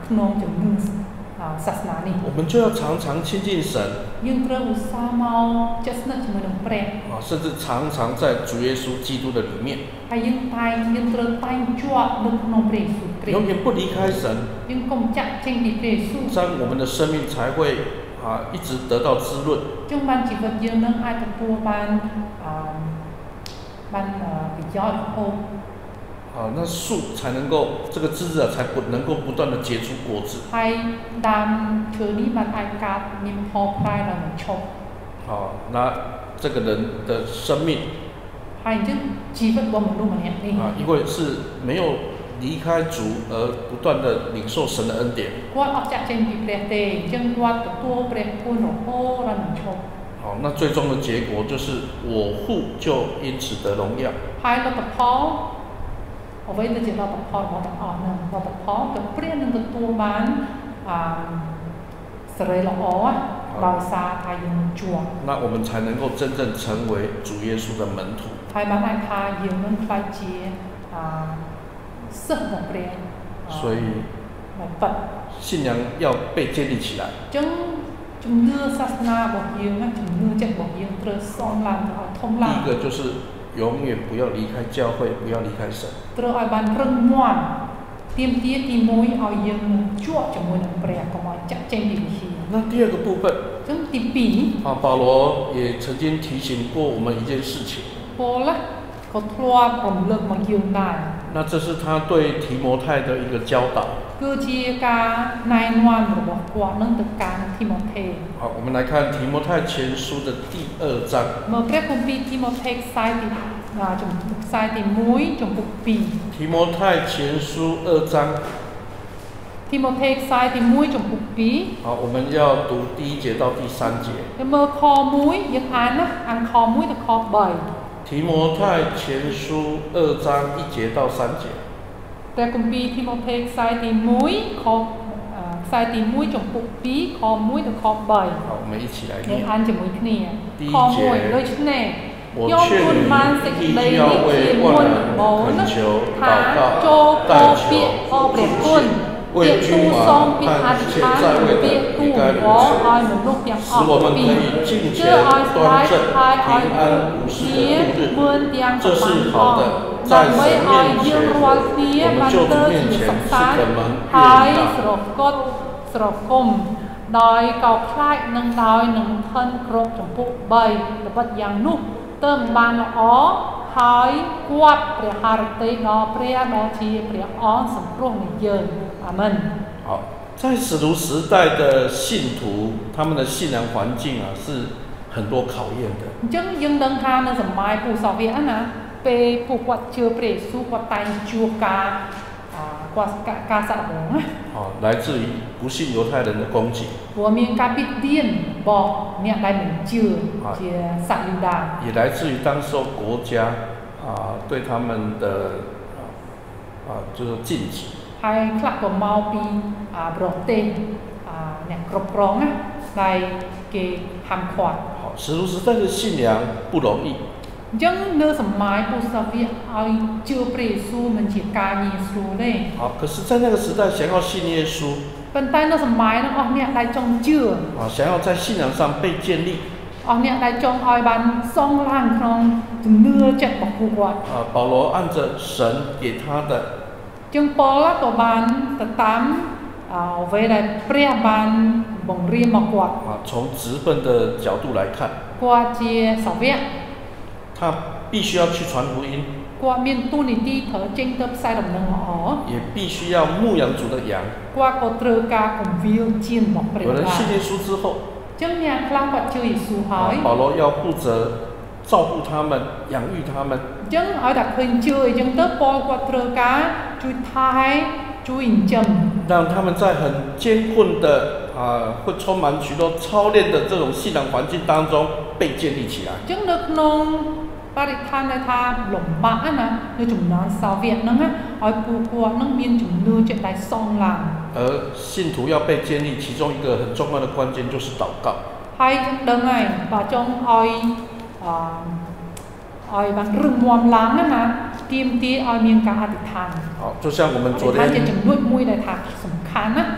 ក្នុងជំនឿសាសនានេះ我们就要常常亲近神យើងត្រូវឧស្សាហ៍មកជិតស្និទ្ធជាមួយនឹងព្រះ啊，甚至常常在主耶稣基督的里面， ហើយយើងតែងយើងត្រូវតែងជាប់នៅក្នុងព្រះយេស៊ូវគ្រី永ស្ទ远不离开神， យើងកុំចាក់ចេញពីព្រះយេស៊ូវ这样我们的生命才会啊一直得到滋润。 ចឹងបានជីវិតយើងនឹងអាចទទួលបានអឺបានប្រយោជន៍រហូត啊，那树才能够这个枝子啊，才不能够不断的结出果子。 ហើយដើមឈើនេះបានអាចកើតមានផលផ្លែដល់មិនឈប់好，那这个人的生命ហើយអញ្ចឹងជីវិតរបស់មនុស្សម្នាក់នេះ啊，因为是没有离开主而不断的领受神的恩典。 គាត់អត់ចាក់ចេញពីព្រះទេអញ្ចឹងគាត់ទទួលព្រះគុណរហូតដល់មិនឈប់好，那最终的结果就是我户就因此得荣耀。 ហើយលទ្ធផលអ្វីទៅជាលទ្ធផលរបស់ទាំងអស់ហ្នឹងលទ្ធផលគឺព្រះនឹងទទួលបានអឺសេរីល្អដោយសារថាយើងជាប់那我们才能够真正成为主耶稣的门徒。 ហើយបានអាចថាយើងនឹងខ្លាចជាអឺសិស្សរបស់ព្រះ所以មកប៉ិត信仰要被建立起来。 អញ្ចឹងជំនឿសាសនារបស់យើងណាជំនឿចិត្តរបស់យើងត្រូវសំឡើងទៅឲ្យធំឡើង第一个就是永远不要离开教会，不要离开神。 ត្រូវឲ្យបានរឹងមាំទៀមទាទីមួយឲ្យយើងនឹងជាប់ជាមួយនឹងព្រះកុំឲ្យចាក់ចេញពីវិហារ那第二个部分អញ្ចឹងទីពីរ啊，保罗也曾经提醒过我们一件事情。 ពលណាក៏ធ្លាប់រំលឹកមកយើងដែរ那这是他对提摩太的一个教导。 គឺជាការណែនាំរបស់គាត់នឹងទៅកាន់ទីម៉ូថេ好，我们来看提摩太前书的第二章。 មកព្រះគម្ពីរទីម៉ូថេខ្សែទីចំពុកខ្សែទីមួយចំពុកពីរ提摩太前书二章。 ទីម៉ូថេខ្សែទីមួយចំពុកពីរ好，我们要读第一节到第三节。 ទៅមើលខមួយយើងអានណាអានខមួយទៅខបី提摩太前书二章一节到三节。 ព្រះគម្ពីរទីម៉ូថេខ្សែទីមួយខខ្សែទីមួយចំពុកពីរខមួយទៅខបី好，我们一起来យើង念。 អានជាមួយគ្នាទីខមួយដូចនេះ我ខ្ញុំ劝គុណបានសេច你ក្តី必要នេះជា为មុ万ន人មក恳ណា求、 ថា祷ចូល告、 ពោ代ពា求ក្យអរព្រះគុណ为ពាក្យ君ទូសង王ពាក្យអ和ធិ一ដ្ឋា切ន在位ពា的ក្យទូ应该វ如ឲ្យ此， មនុស្សទាំងអ使ស់我们ពី可以敬ជឿ虔ឲ្យ端ស្ដេច正、 ហើយឲ្យ平安无事ជា的度日。 មឿនទាំង这ប្រមាណ是ផង好的，在ដើម្បី神ឲ្យ面យើង前， រាល់គ្នា我បា们ន救主ទៅ面ជា前សុខ是សាន្ត个门ហើយ越大。 ស្រគត់ស្រគំដោយកោខ្លាចនឹងដោយនឹងថិនគ្រប់ចំពុកបីល្បិតយ៉ាងនោះទើបបានល្អហើយគាត់ព្រះハរតីដល់ព្រះដ៏ជាព្រះអង្គសង្គ្រោះនៃយើងអាមែន好，在使徒时代的信徒，他们的信仰环境啊是很多考验的。 អញ្ចឹងយើងដឹងថានៅសម័យពូសូវៀតណាពេលពួកគាត់ជឿព្រះយេស៊ូវគាត់តែងជួបការគាត់ការសាក់បងណា好，来自于不信犹太人的攻击， ព្រោះមានការពិតទៀនរបស់អ្នកដែលមិនជឿជាសាក់យូដា也来自于当时候国家啊对他们的啊啊就是禁止。 ហើយខ្លះក៏មកពីប្រទេសអ្នកគ្រប់គ្រងណាដែលគេហាមឃាត់好，使徒时代的信仰不容易。 អញ្ចឹងនៅសម័យពូសូវៀតឲ្យជឿព្រះយេស៊ូវមិនជាការងាយស្រួលទេ好，可是，在那个时代，想要信耶稣ប៉ុន្តែនៅសម័យនោះអស់អ្នកដែលចង់ជឿ啊，想要在信仰上被建立អស់អ្នកដែលចង់ឲ្យបានសង់ឡើងក្នុងជំនឿចិត្តរបស់ពួកគាត់啊，保罗按着神给他的ជាងពលក៏បានទៅតាមអ្វីដែលព្រះបានបង្រៀនមកគាត់啊，从职分的角度来看， គាត់ជាសាវក他必须要去传福音， គាត់មានទូនីតិត្រូវចេញទៅផ្សាយដំណឹងល្អ也必须要牧养主的羊。 គាត់ក៏ត្រូវការគំវាលជៀនរបស់ព្រះ有人ដែរ信耶稣之后， ចឹងអ្នកខ្លះគាត់ជឿយេស៊ូវហើ啊យ保罗要负责照顾他们、养育他们， ចឹងឲ្យតែឃើញជឿអញ្ចឹងទៅពលគាត់ត្រូវការជួយថែជួយចិញ្ចឹម让他们在很艰困的啊，会充满许多操练的这种信仰环境当中被建立起来。 ចឹងនៅក្នុងបរិស្ថានដែលថាលំបាកណានៅចំណោមសាវកហ្នឹងណាឲ្យពួកគាត់នឹងមានជំនឿចិត្តដែលសង់ឡើង而信徒要被建立，其中一个很重要的关键就是祷告。 ហើយដឹងហើយបើចង់ឲ្យអឲ្យបានរឹងមាំឡើងណាទាមទារឲ្យមានការអធិដ្ឋាន好，就像我们昨អធិដ្ឋានជា天ចំណុចមួយដែលថាសំខាន់ណា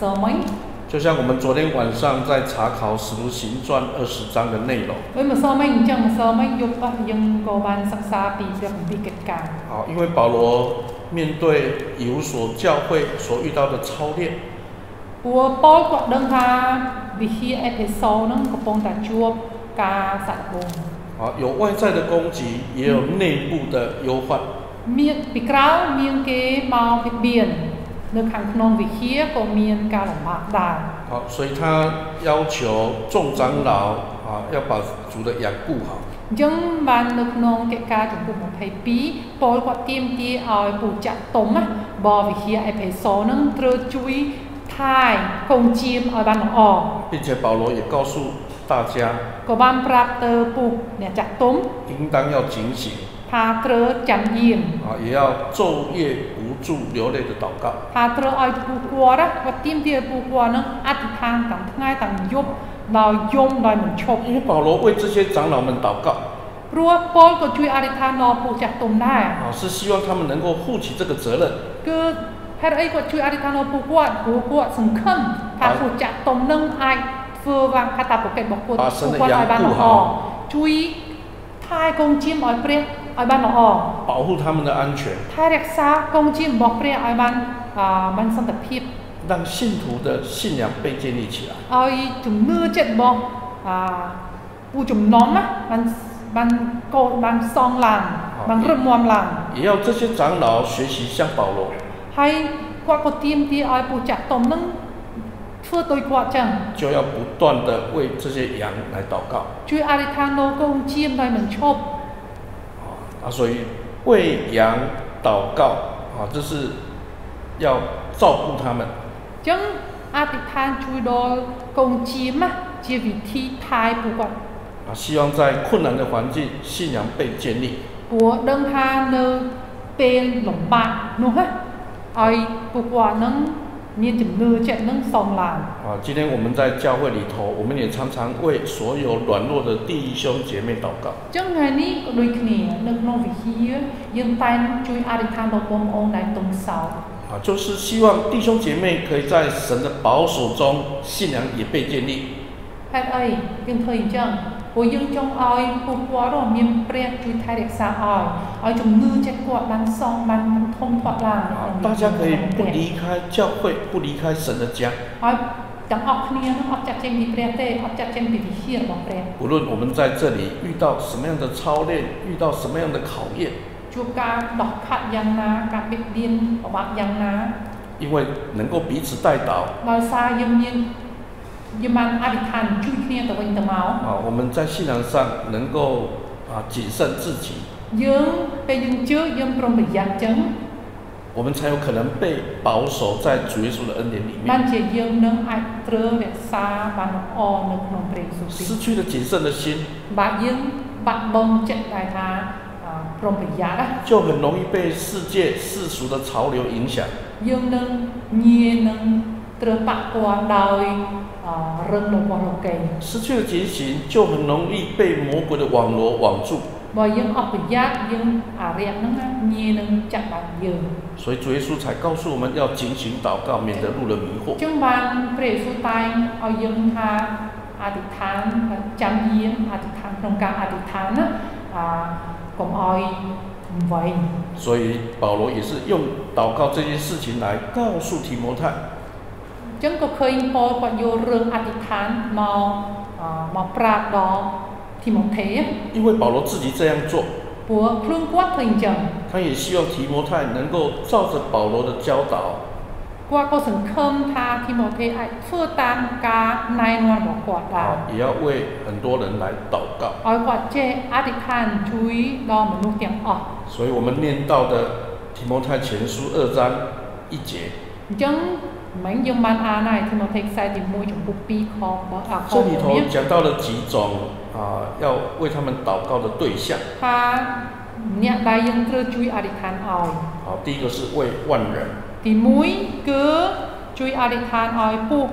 សមិញ就像我们昨天晚上在查考《使徒行传》二十章的内容。 ដោយម្សិលមិញអញ្ចឹងម្សិលមិញយប់យើងក៏បានសិក្សាពីព្រះគម្ពីរកិច្ចការ好，因为保罗面对以弗所教会所遇到的操练， ព្រោះប៉ូលគាត់ដឹងថាវិហារអេផេសូនឹងកំពុងតែជួបការសាក់បង好，有外在的攻击，也有内部的忧患。 មានពីក្រៅមានគេមកពីបៀននៅខាងក្នុងវិហារក៏មានការលំបាកដែរ好，所以他要求众长老啊，要把主的羊顾好。 អញ្ចឹងបាននៅក្នុងកិច្ចការចំពោះยี่สิบสองប៉ូលគាត់ទាមទារឲ្យពូចាក់ទុំបវិហារអេផេសូនឹងត្រូវជួយថែកងជៀមឲ្យបានល្អ并且保罗也告诉大家， ក៏បានប្រាប់ទៅពូអ្នកចាក់ទុំ应当要警醒。 ថាត្រូវចាំយាម啊，也要昼夜不住流泪的祷告。 ថាត្រូវឲ្យពូគាត់គាត់ទាមទារពូគាត់នឹងអធិដ្ឋានទាំងថ្ងៃទាំងយប់ដោយយំដោយមិនឈប់因为保罗为这些长老们祷告， ព្រោះប៉ូលក៏ជួយអធិដ្ឋានដល់ពូចាស់ទុំដែរ啊，是希望他们能够负起这个责任。 គឺហេតុអីគាត់ជួយអធិដ្ឋានដល់ពូគាត់ព្រោះគាត់សង្ឃឹមថាពូចាស់ទុំនឹងអាចធ្វើវាកាតព្វកិច្ចរបស់គាត់ពូគាត់ឲ្យបានល្អជួយថែកងជៀមឲ្យព្រះឲ្យបានល្អ保护他们的安全ថែរក្សាកងជៀមរបស់ព្រះឲ្យបានបានសន្តិភាព让信徒的信仰被建立起来ឲ្យជំនឿចិត្តរបស់ពូជំនុំបានបានកោបានសងឡើងបានរឹងមាំឡើង也要这些长老学习像保罗ហើយគាត់ក៏ទាមទារឲ្យពូចាស់ទុំនឹងធ្វើដោយគាត់ចឹង就要不断的为这些羊来祷告ជួយអធិដ្ឋានដល់កងជៀមដោយមិនឈប់啊，所以为羊祷告啊，这是要照顾他们。 ចឹងអធិដ្ឋានជួយដល់កងជៀមជាវិធីថែពូគាត់啊，希望在困难的环境，信仰被建立。 ព្រោះដឹងថានៅពេលលំបាកនោះឲ្យពូគាត់នឹងមានជំនឿចិត្តនឹងសងឡើង啊，今天我们在教会里头，我们也常常为所有软弱的弟兄姐妹祷告。 ចឹងថ្ងៃនេះក៏ដូចគ្នានៅក្នុងវិហារយើងតែងជួយអធិដ្ឋានដល់បងប្អូនដែលទុំសោក啊，就是希望弟兄姐妹可以在神的保守中，信仰也被建立。 ហេតុអីយើងធ្វើអញ្ចឹងព្រោះយើងចង់ឲ្យពួកគាត់មានព្រះជួយថែរក្សាឲ្យឲ្យជំនឿចិត្តគាត់បានសងបានធំធាត់ឡើង大家可以不离开教会，不离开神的家。 ឲ្យទាំងអស់គ្នានឹងអត់ចាក់ចេញពីព្រះទេអត់ចាក់ចេញពីវិហាររបស់ព្រះ无论我们在这里遇到什么样的操练，遇到什么样的考验， ជួបការដោះខាត់យ៉ាងណាការបៀតបៀនពិបាកយ៉ាងណា因为能够彼此带导。 ដោយសារយើងមានយើងបានអធិដ្ឋានជួយគ្នាទៅវិញទៅមក啊，我们在信仰上能够啊谨慎自己。 យើងពេលយើងជឿយើងប្រុងប្រយ័ត្នចឹង我们才有可能被保守在主耶稣的恩典里面。 បានជាយើងនឹងអាចត្រូវរក្សាបានល្អនៅក្នុងព្រះយេស៊ូវគ្រីស្ទ失去了谨慎的心， បើយើងបាត់បង់ចិត្តដែលថាប្រុងប្រយ័ត្ន就很容易被世界世俗的潮流影响。 យើងនឹងងាយនឹងត្រូវប៉ះពាល់ដោយរឹងរបស់លោកី失去了警醒，就很容易被魔鬼的网罗网住。 បើយើងអត់ប្រយ័ត្នយើងអារៈហ្នឹងងាយនឹងចាប់បានយើង所以主耶稣才告诉我们要警醒祷告，免得入了迷惑。 ចឹងបានព្រះយេស៊ូវតែងឲ្យយើងថាអធិដ្ឋានចាំយាមអធិដ្ឋានក្នុងការអធិដ្ឋានណាអាកុំឲ្យវែង所以保罗也是用祷告这件事情来告诉提摩太。 ចឹងក៏ឃើញប៉ូលគាត់យករឿងអធិដ្ឋានមកមកប្រាប់ដល់提摩太因为保罗自己这样做ព្រោះខ្លួនគាត់ធ្វើអញ្ចឹង他也希望提摩太能够照着保罗的教导គាត់ក៏សង្ឃឹមថាទីម៉ូថេអាចធ្វើតាមការណែនាំរបស់គាត់ដែរ也要为很多人来祷告ឲ្យគាត់ចេះអធិដ្ឋានជួយដល់មនុស្សទាំងអស់所以我们念到的提摩太前书二章一节អញ្ចឹងមិនយើងបានអានហើយទីម៉ូថេខ្សែទីមួយចំពោះពីរខរបស់អាខ这里头讲到了几种啊要为他们祷告的对象ថាអ្នកដែលយើងត្រូវជួយអធិដ្ឋានឲ្យ好第一个是为万人ទីមួយគឺជួយអធិដ្ឋានឲ្យពួក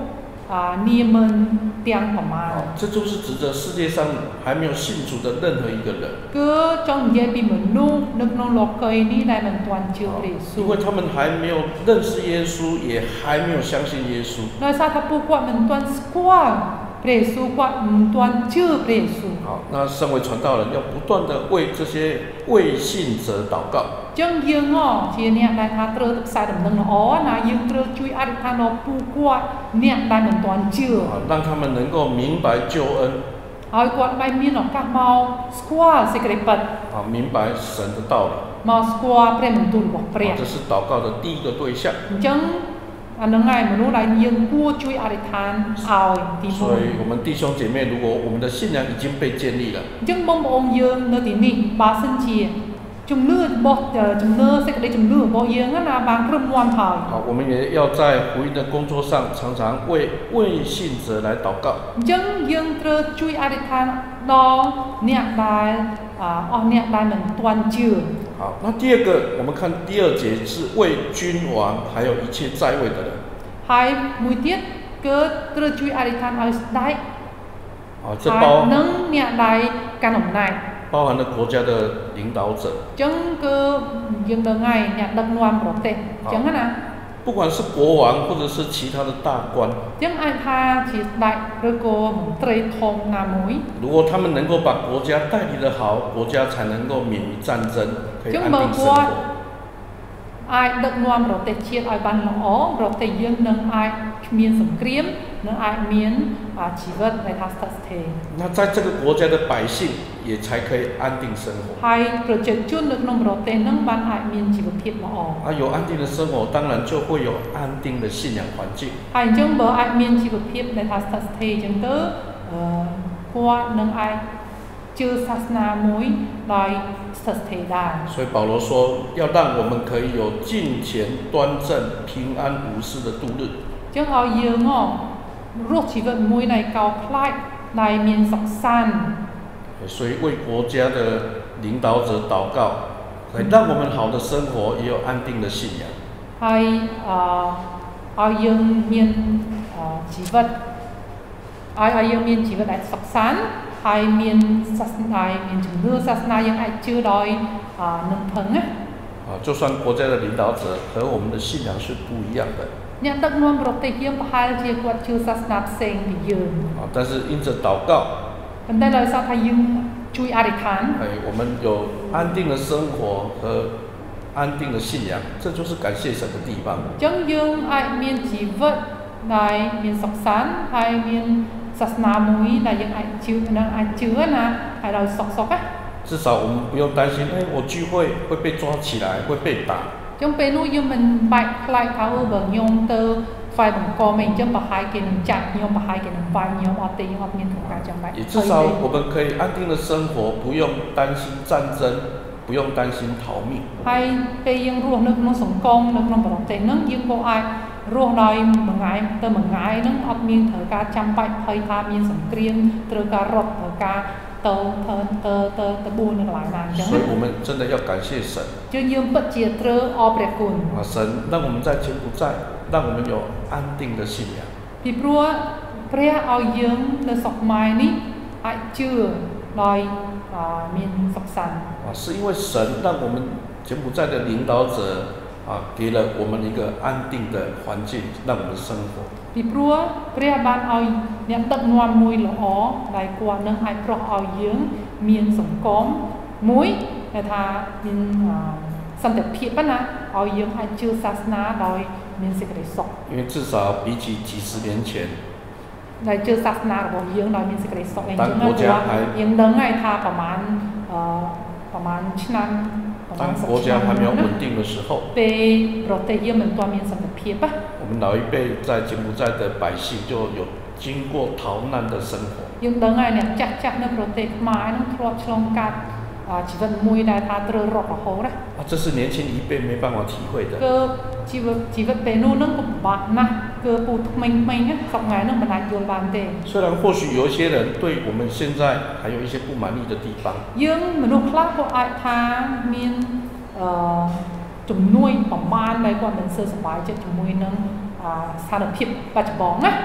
啊你们ទាំងប្រមាណ这就是指着世界上还没有信主的任何一个人。 គឺចង់និយាយពីមនុស្សនៅក្នុងលោកីនេះដែលមិនទាន់ជឿព្រះយេស៊ូវ因为他们还没有认识耶稣，也还没有相信耶稣。 ដោយសារថាពួកគាត់មិនទាន់ស្គាល់ព្រះយេស៊ូវគាត់មិនទាន់ជឿព្រះយេស៊ូវ好，那身为传道人要不断的为这些未信者祷告。 ចឹងយើងជាអ្នកដែលថាត្រូវខ្សែដំណឹងល្អណាយើងត្រូវជួយអធិដ្ឋានដល់ពួកគាត់អ្នកដែលមិនទាន់ជឿ让他们能够明白救恩。 ហើយគាត់បានមានឱកាសមកស្គាល់សេចក្តីពិត啊，明白神的道理。 មកស្គាល់ព្រះបន្ទូលរបស់ព្រះ这是祷告的第一个对象。 អញ្ចឹងអានឹងហើយមនុស្សដែលយើងគួរជួយអធិដ្ឋានឲ្យទីមួយ所以我们弟兄姐妹，如果我们的信仰已经被建立了， អញ្ចឹងបងប្អូនយើងនៅទីនេះបើសិនជាជំនឿរបស់ជំនឿសេចក្តីជំនឿរបស់យើងណាបានរឹងមាំហើយ好，我们也要在福音的工作上常常为未信者来祷告。 អញ្ចឹងយើងត្រូវជួយអធិដ្ឋានដល់អ្នកដែលអស់អ្នកដែលមិនទាន់ជឿ好，那第二个，我们看第二节是为君王还有一切在位的人。 ហើយមួយទៀតគឺត្រូវជួយអធិដ្ឋានឲ្យស្ដេច好，这包នឹងអ្នកដែលកាន់អំណាច包含了国家的领导者。 អញ្ចឹងគឺយើងដឹងហើយអ្នកដឹកនាំប្រទេសអញ្ចឹងណា不管是国王或者是其他的大官， អញ្ចឹងអាចថាជាស្ដេចឬក៏មន្ត្រីធំណាមួយ如果他们能够把国家代理得好，国家才能够免于战争，可以安定生活。 អាចដឹកនាំប្រទេសជាតិឲ្យបានល្អប្រទេសយើងនឹងអាចគ្មានសង្គ្រាមនឹងអាចមានជីវិតដែលថាស្ថិតស្ថេរ那在这个国家的百姓也才可以安定生活。 ហើយប្រជាជននៅក្នុងប្រទេសនឹងបានអាចមានជីវភាពល្អ啊，有安定的生活，当然就会有安定的信仰环境。 ហើយអញ្ចឹងបើអាចមានជីវភាពដែលថាស្ថិតស្ថេរអញ្ចឹងទៅអឺគាត់នឹងអាចជឿសាសនាមួយដោយស្ថិតស្ថេរដែរ所以保罗说，要让我们可以有敬虔、端正、平安无事的度日。 អញ្ចឹងឲ្យយើងរស់ជីវិតមួយដែលកោខ្លាចដែលមានសុខសាន្ត所以为国家的领导者祷告，可以让我们好的生活也有安定的信仰。 ហើយអឺឲ្យយើងមានជីវិតឲ្យឲ្យយើងមានជីវិតដែលសុខសាន្តហើយមានសាសនាមានជំនឿសាសនាយើងអាចជឿដោយនឹងភឹងណា啊，就算国家的领导者和我们的信仰是不一样的。 អ្នកដឹកនាំប្រទេសយើងប្រហែលជាគាត់ជឿសាសនាផ្សេងពីយើង啊，但是因着祷告， ប៉ុន្តែដោយសារថាយើងជួយអធិដ្ឋាន哎，我们有安定的生活和安定的信仰，这就是感谢神的地方。 អញ្ចឹងយើងអាចមានជីវិតដែលមានសុខសាន្តហើយមានសាសនាមួយដែលយើងអាចជឿនឹងអាចជឿណាហើយដោយសុខសុខណា至少我们不用担心，哎，我聚会会被抓起来，会被打。 ចឹងពេលនោះយើងមិនបាច់ខ្លាចថាអឺបើខ្ញុំទៅហ្វាយបង្កមិនអញ្ចឹងប្រហែលគេនឹងចាត់ខ្ញុំប្រហែលគេនឹងវាយខ្ញុំអត់ទេខ្ញុំអត់មានធ្វើការចាំបាច់也至少我们可以安定的生活，不用担心战争，不用担心逃命。 ហើយពេលយើងរស់នៅក្នុងសង្គមនៅក្នុងប្រទេសហ្នឹងយើងក៏អាចរស់ដោយមួយថ្ងៃទៅមួយថ្ងៃហ្នឹងអត់មានត្រូវការចាំបាច់ភ័យថាមានសង្គ្រាមត្រូវការរត់ត្រូវការទៅទៅទៅទៅទៅបួននៅកន្លែងណាអញ្ចឹង所以我们真的要感谢神。 យើងយើងពិតជាត្រូវអរព្រះគុណ啊，神让我们在柬埔寨，让我们有安定的信仰。 ពីព្រោះព្រះឲ្យយើងនៅស្រុកខ្មែរនេះអាចជឿដោយមានសុខសាន្ត啊，是因为神让我们柬埔寨的领导者啊，给了我们一个安定的环境，让我们生活。 ពីព្រោះព្រះបានឲ្យអ្នកដឹកនាំមួយល្អដែលគាត់នឹងអាចប្រោះឲ្យយើងមានសង្គមមួយដែលថាមានសន្តិភាពណាឲ្យយើងអាចជឿសាសនាដោយមានសេចក្តីសុខ因为至少比起几十年前， ដែលជឿសាសនារបស់យើងដោយមានសេចក្តីសុខអញ្ចឹងណាយើងដឹងហើយថាប្រហែលអឺប្រហែលឆ្នាំ当国家还没有稳定的时候， ពេលប្រទេសយើងមិនទាន់មានសន្តិភាពណា我们老一辈在柬埔寨的百姓就有经过逃难的生活。 យើងដឹងហើយអ្នកចាស់ចាស់នៅប្រទេសខ្មែរនឹងធ្លាប់ឆ្លងកាត់ជីវិតមួយដែលថាត្រូវរត់រហូតណា啊，这是年轻一辈没办法体会的。 គឺជីវិតជីវិតពេលនោះនឹងពិបាកណាស់គឺពូក្មេងៗណាសប្តាហ៍នឹងមិនអាចយល់បានទេ虽然或许有一些人对我们现在还有一些不满意的地方， យើងមនុស្សខ្លះក៏អាចថាមានអឺជំនួយប្រមាណដែលគាត់មិនសើសប្បាយចិត្តជាមួយនឹងស្ថានភាពបច្ចុប្បន្នណា但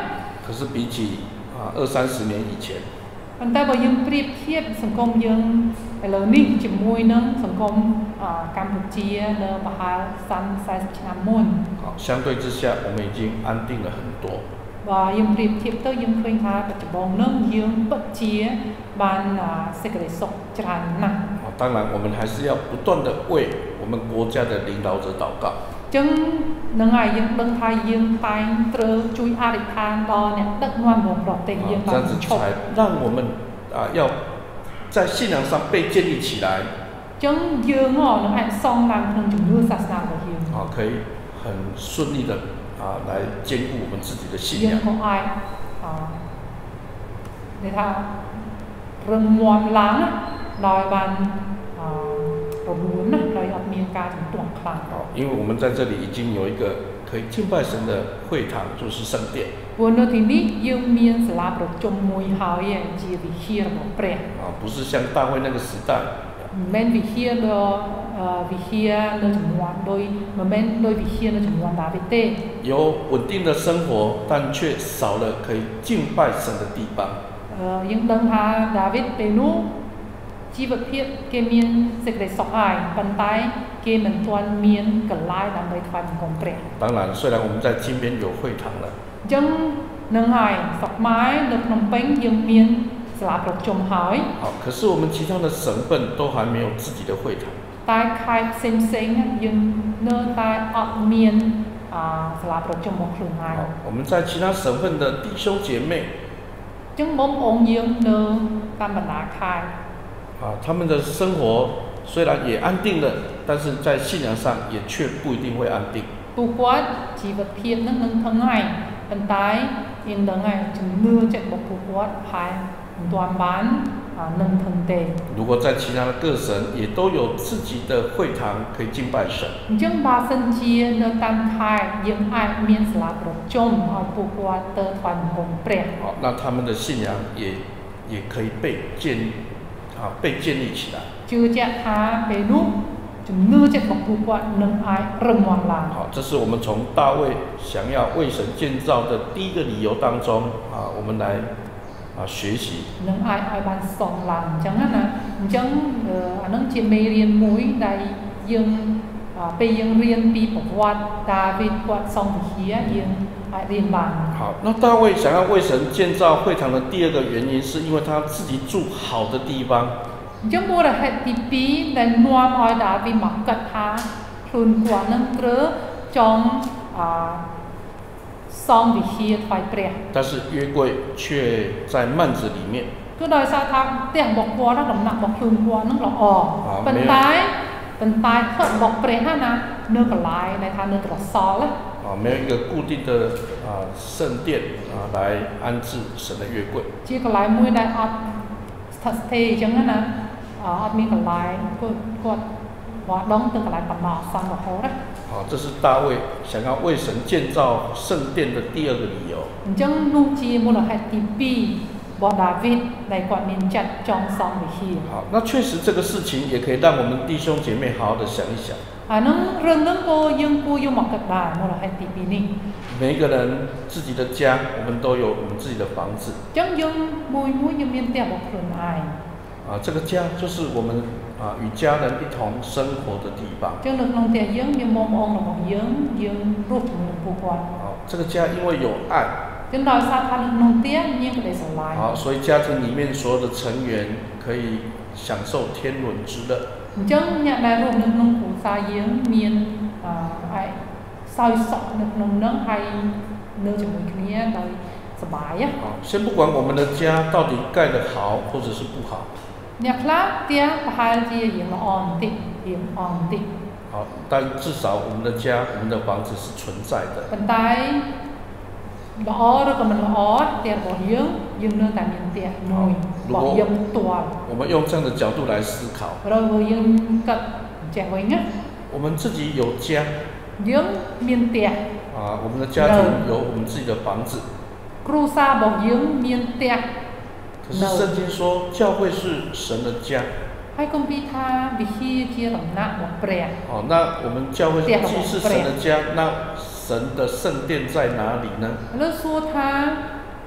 可是比起啊二三十年以前， ប៉ុន្តែបើយើងប្រៀបធៀបសង្គមយើងឥឡូវនេះជាមួយនឹងសង្គមកម្ពុជានៅប្រហែល三四十ឆ្នាំមុន好，相对之下，我们已经安定了很多。 បើយើងប្រៀបធៀបទៅយើងឃើញថាបច្ចុប្បន្ននឹងយើងពិតជាបានសេចក្តីសុខច្រើនណាស់好，当然我们还是要不断的为我们国家的领导者祷告。 ចឹងនឹងហើយយើងដឹងថាយើងតែងត្រូវជួយអធិដ្ឋានដល់អ្នកដឹកនាំរបស់ប្រទេសយើង这样子才让我们啊要在信仰上被建立起来。 ចឹងយើងនឹងអាចសង់ឡើងក្នុងជំនឿសាសនារបស់យើង好，可以很顺利的啊来兼顾我们自己的信យើង仰。 ក៏អាចអនិយាយថារឹងមាំឡើងដោយបានអរលូនណាដោយអត់មានការជំទាស់ខ្លាំង好，因为我们在这里已经有一个可以敬拜神的会堂，就是圣殿。 ព្រោះនៅទីនេះយើងមានសាលាប្រជុំមួយហើយជាវិហាររបស់ព្រះ啊，不是像大卫那个时代。 មិនមែនវិហារដ៏វិហារនៅចំនួនដោយមិនមែនដោយវិហារនៅចំនួនដាវីតទេ有稳定的生活，但却少了可以敬拜神的地方。 យើងដឹងថាដាវីតពេលនោះជីវភាពគេមានសេចក្តីសុខហើយប៉ុន្តែគេមិនទាន់មានកន្លែងដើម្បីថ្វាយបង្គំព្រះ当然，虽然我们在金边有会堂了， អញ្ចឹងនឹងហើយសក់ម៉ែនៅភ្នំពេញយើងមានសាលាប្រជុំហើយ好，可是我们其他的省份都还没有自己的会堂。 តែខេត្តផ្សេងផ្សេងយើងនៅតែអត់មានសាលាប្រជុំរបស់ខ្លួនហើយ好，我们在其他省份的弟兄姐妹， អញ្ចឹងបងប្អូនយើងនៅតាមបណ្ដាខេត្ត啊，他们的生活虽然也安定了，但是在信仰上也却不一定会安定。 ពួកគាត់ជីវភាពនឹងនឹងថឹងហើយប៉ុន្តែយើងដឹងហើយជំនឿចិត្តរបស់ពួកគាត់ហើយមិនទាន់បាននឹងថឹងទេ如果在其他的各省也都有自己的会堂可以敬拜神， អញ្ចឹងបើសិនជានៅតាមខេត្តយើងអាចមានសាលាប្រជុំឲ្យពួកគាត់ទៅថ្វាយបង្គំព្រះ好，那他们的信仰也也可以被建啊被建立起来。 ជឿជាក់ថាពេលនោះជំនឿចិត្តរបស់ពួកគាត់នឹងអាចរឹងមាំឡើង好，这是我们从大卫想要为神建造的第一个理由当中啊，我们来啊学习。 នឹងអាចឲ្យបានសង់ឡើងអញ្ចឹងណាអញ្ចឹងអានឹងជាមេរៀនមួយដែលយើងពេលយើងរៀនពីប្រវត្តិដាវីតគាត់សង់វិហារយើងអាចរៀនបាន好，那大卫想要为神建造会堂的第二个原因，是因为他自己住好的地方。 អញ្ចឹងមូលហេតុទីពីរដែលនាំឲ្យដាវីតមកគិតថាខ្លួនគាត់នឹងត្រូវចង់អសង់វិហារថ្វាយព្រះ但是约柜却在幔子里面。 គឺដោយសារថាផ្ទះរបស់គាត់ដំណាក់របស់ខ្លួនគាត់នឹងល្អប៉ុន្តែប៉ុន្តែខិតរបស់ព្រះណានៅកន្លែងដែលថានៅត្រសល់啊，没有一个固定的啊圣殿啊来安置神的约柜。 ជាកន្លែងមួយដែលអត់ស្ថិតស្ថេរអញ្ចឹងណាអត់មានកន្លែងគាត់គាត់មកដងទៅកន្លែងបណ្ដោះអាសន្នរហូតណា好，这是大卫想要为神建造圣殿的第二个理由。 អញ្ចឹងនោះជាមូលហេតុទីពីររបស់ដាវីតដែលគាត់មានចិត្តចង់សង់វិហារ好，那确实这个事情也可以让我们弟兄姐妹好好的想一想。 អានឹងរឿងហ្នឹងក៏យើងគួរយកមកគិតដែរមូលហេតុទីពីរនេះ每一个人自己的家，我们都有我们自己的房子。 អញ្ចឹងយើងមួយមួយយើងមានផ្ទះរបស់ខ្លួនឯង啊，这个家就是我们啊与家人一同生活的地方。 អញ្ចឹងនៅក្នុងផ្ទះយើងមានបងប្អូនរបស់យើងយើងរស់ជាមួយនឹងពួកគាត់好，这个家因为有爱， អញ្ចឹងដោយសារថានៅក្នុងផ្ទះមានក្តីស្រឡាញ់好，所以家庭里面所有的成员可以享受天伦之乐。 អញ្ចឹងអ្នកដែលរស់នៅក្នុងគ្រួសារយើងមានអអាចសោយសុខនៅក្នុងហ្នឹងហើយនៅជាមួយគ្នាដោយសប្បាយ好，先不管我们的家到底盖得好或者是不好。 អ្នកខ្លះផ្ទះប្រហែលជារៀងល្អបន្តិចរៀងអស់បន្តិច好，但至少我们的家、我们的房子是存在的。 ប៉ុន្តែល្អឬក៏មិនល្អផ្ទះរបស់យើងយើងនៅតែមានផ្ទះមួយរបស់យើងផ្ទាល់我们用这样的角度来思考， ព្រោះយើងគិតអញ្ចឹងវិញណា我们自己有家យើងមានផ្ទះ啊，我们的家庭有我们自己的房子。 គ្រួសាររបស់យើងមានផ្ទះ可是圣经说，教会是神的家。 ហើយគម្ពីរថាវិហារជាដំណាក់របស់ព្រះ好，那我们教会既是神的家，那神的圣殿在哪里呢？ ឥឡូវសួរថា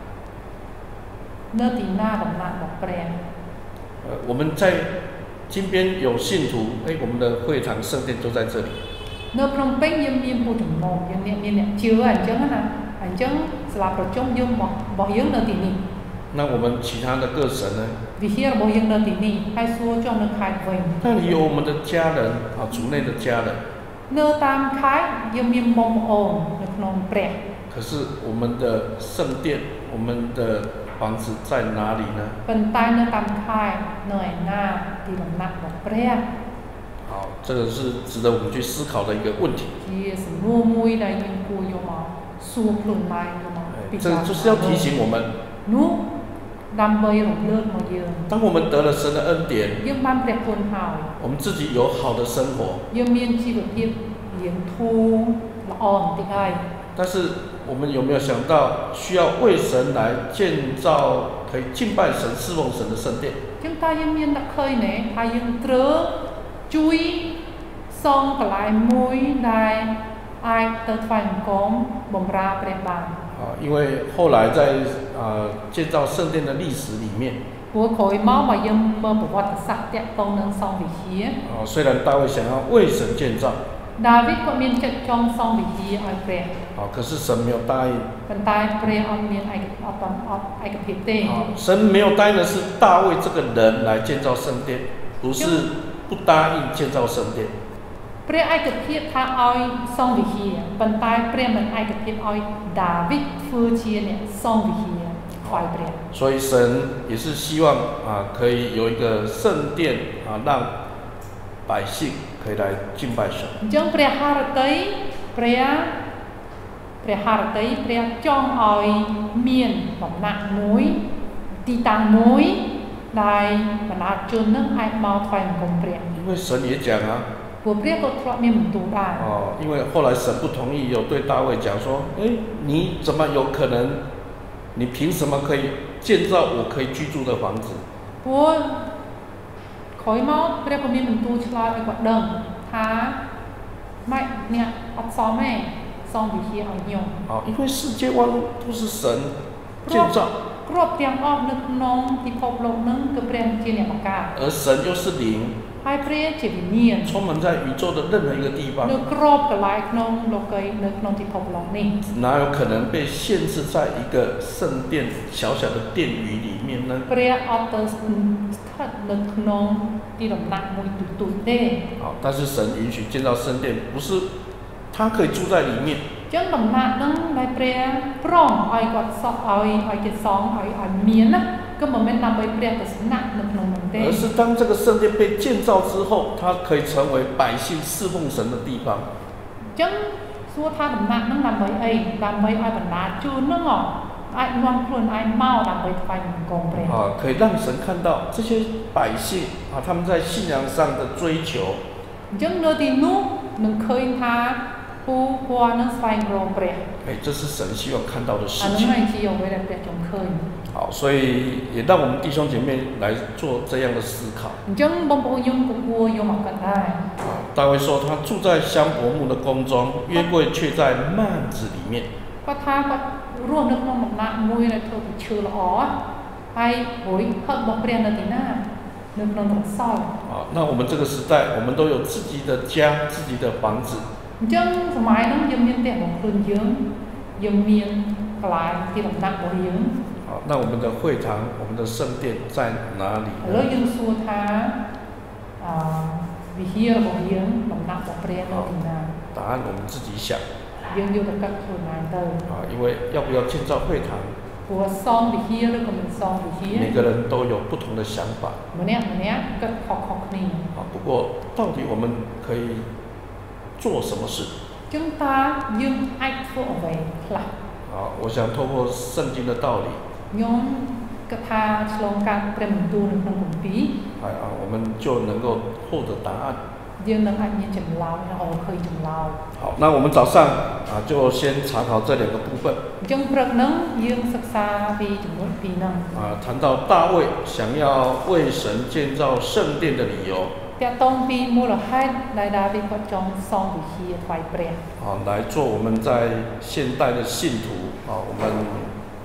เนื้อตีหน้ากับหน้าบอกแปร呃，我们在金边有信徒，哎，我们的会堂圣殿就在这里。 เนื้อพรมเป้งยืมยืมผู้ถึงมองยังเนี่ยเนี่ยเนี่ยเชื่ออันเจ้านะอันเจ้าสลับประจงยืมบอกบอกยืมเนื้อตีนี่那我们其他的各神呢？ วิเชียรบอกยืมเนื้อตีนี่ให้ซัวจ้องเนื้อคายเวง那里有我们的家人啊，族内的家人。 เนื้อตามคายยืมยืมมองโอนเนื้อขนมแปร可是我们的圣殿，我们的房子在哪里呢？ เป็นใต้เนื้อตามคายเหนื่อยหน้าตีหลังหนักบอกแปร好，这个是值得我们去思考的一个问题。 ที่สมัวมุยได้ยิงกูยมาสู้พลุนไม้ยมา哎这就是要提醒我们， นู้ดำเบยหลงเลือดมาเยือน当我们得了神的恩典， ยืมบ้านแปรคนหาว我们自己有好的生活， ยืมเมียนชีวิตเทียบเลี้ยงทูละอ่อนติไอ但是我们有没有想到，需要为神来建造可以敬拜神、侍奉神的圣殿？ จึงตายืมเมียนตะเคยเนี่ยตายืมเต๋อจุยซองกลายมุยได้ไอเตอร์ไฟกองบ่มราแปรบาง啊，因为后来在啊、建造圣殿的历史里面， หัวคอยเมาว่ายืมเมื่อประวัติศาสตร์แตะตรงนั้นซองวิเชีย啊，虽然大卫想要为神建造， ดาวิดก็มีจัดจองซองวิเชียไอแปร啊，可是神没有答应。 เป็นตายแปรเอาเมียนไอเอาตอนเอาไอกระเพาะเต้啊，神没有答应的是大卫这个人来建造圣殿，不是不答应建造圣殿。 เปรียไอกระเพาะถ้าเอาซองวิเชียเป็นตายเปรียมันไอกระเพาะเอาดาวิดฟูเชียเนี่ยซองวิเชียควายเปรีย所以神也是希望啊，可以有一个圣殿啊，让百姓可以来敬拜神。 ចឹងព្រះハរតីព្រះព្រះハរតីព្រះចង់ឲ្យមានបំណាក់មួយទីតាំងមួយដែលបណ្ដាជននឹងអាចមកថ្វាយបង្គំព្រះ因为神也讲啊， ព្រោះព្រះក៏ធ្លាប់មានបន្ទូលដែរ哦，因为后来神不同意，有对大卫讲说，哎，你怎么有可能？你凭什么可以建造我可以居住的房子？ ព្រោះក្រោយមកព្រះក៏មានបន្ទូលឆ្លើយឲ្យគាត់ដឹងថាម៉េចអ្នកអត់សមទេសមវិជាឲ្យខ្ញុំ啊，因为世界万物都是神建造， គ្រប់ទាំងអស់នៅក្នុងពិភពលោកនឹងគឺព្រះជាអ្នកបង្កើត而神又是灵， ហើយព្រះជាវិញ្ញាណ充满在宇宙的任何一个地方， នៅគ្រប់កន្លែងក្នុងលោកីនៅក្នុងពិភពលោកនេះ哪有可能被限制在一个圣殿小小的殿宇里面呢？ ព្រះអត់ទៅស្ថិតនៅក្នុងទីដំណាក់មួយទូទូទេ好，但是神允许建造圣殿，不是他可以住在里面， ចឹងដំណាក់ហ្នឹងដែលព្រះព្រមឲ្យគាត់សក់ឲ្យឲ្យគេសងឲ្យឲ្យមានណាគឺមិនមែនដើម្បីព្រះទៅស្នាក់នៅក្នុងនោះទេ而是当这个圣殿被建造之后，它可以成为百姓侍奉神的地方。 ចឹងសួរថាដំណាក់ហ្នឹងដើម្បីអីដើម្បីឲ្យបណ្ដាជួនហ្នឹងអាចនាំខ្លួនឯងមកដើម្បីថ្វាយបង្គំព្រះ啊，可以让神看到这些百姓啊，他们在信仰上的追求。 អញ្ចឹងនៅទីនោះនឹងឃើញថាពូគាត់នឹងស្វែងរកព្រះ哎，这是神希望看到的事អានឹង情。 ហើយជាអ្វីដែលព្រះចង់ឃើញ好，所以也让我们弟兄姐妹来做这样的思考。 អញ្ចឹងបងប្អូនខ្ញុំក៏គួរយកមកគិតដែរ啊，大卫说他住在香柏木的宫中，约柜却在幔子里面。 គាត់ថាគាត់រស់នៅក្នុងដំណាក់មួយដែលធ្វើពីឈើល្អហើយរួយហឹករបស់ព្រះនៅទីណានៅក្នុងត្រសល់啊，那我们这个时代，我们都有自己的家、自己的房子。 អញ្ចឹងសម័យហ្នឹងយើងមានផ្ទះរបស់ខ្លួនយើងយើងមានកន្លែងទីដំណាក់របស់យើង好，那我们的会堂、我们的圣殿在哪里ឥឡូវ呢？ យើងសួរថាអឺវិហាររបស់យើងដំណាក់របស់ព្រះនៅទីណា答案我们自己想យើងយកទៅកាត់ខ្លួនឯងទៅ啊，因为要不要建造会堂， ព្រោះសងវិហារឬក៏មិនសងវិហារ每个人都有不同的想法。 ម្នាក់ម្នាក់គិតខុសៗគ្នា啊，不过到底我们可以做什么事？ អញ្ចឹងតើយើងអាចធ្វើអ្វីខ្លះ啊，我想透过圣经的道理， ខ្ញុំគិតថាឆ្លងកាត់ព្រះបន្ទូលនៅក្នុងគម្ពីរ啊啊，我们就能够获得答案。 យើងនឹងអាចមានចម្លើយហើយឃើញចម្លើយ好，那我们早上啊就先查考这两个部分អញ្ចឹងព្រឹកហ្នឹងយើងសិក្សាពីចំនួនពីរហ្នឹង啊，谈到大卫想要为神建造圣殿的理由តាក់ទងពីមូលហេតុដែលដាវីគាត់ចង់សងវិហារថ្វាយព្រះ啊，来做我们在现代的信徒啊，我们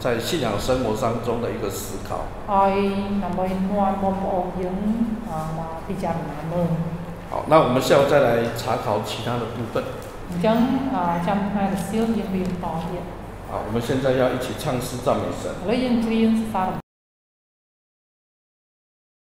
在信仰生活当中的一个思考。 ឲ្យដើម្បីនាំបងប្អូនយើងមកពិចារណាមើល好，那我们下午再来查考其他的部分。 អញ្ចឹងចាំថ្ងៃរសៀលយើងរៀនតទៀត好，我们现在要一起唱诗赞美神。 ឥឡូវយើងច្រៀងសរសើរ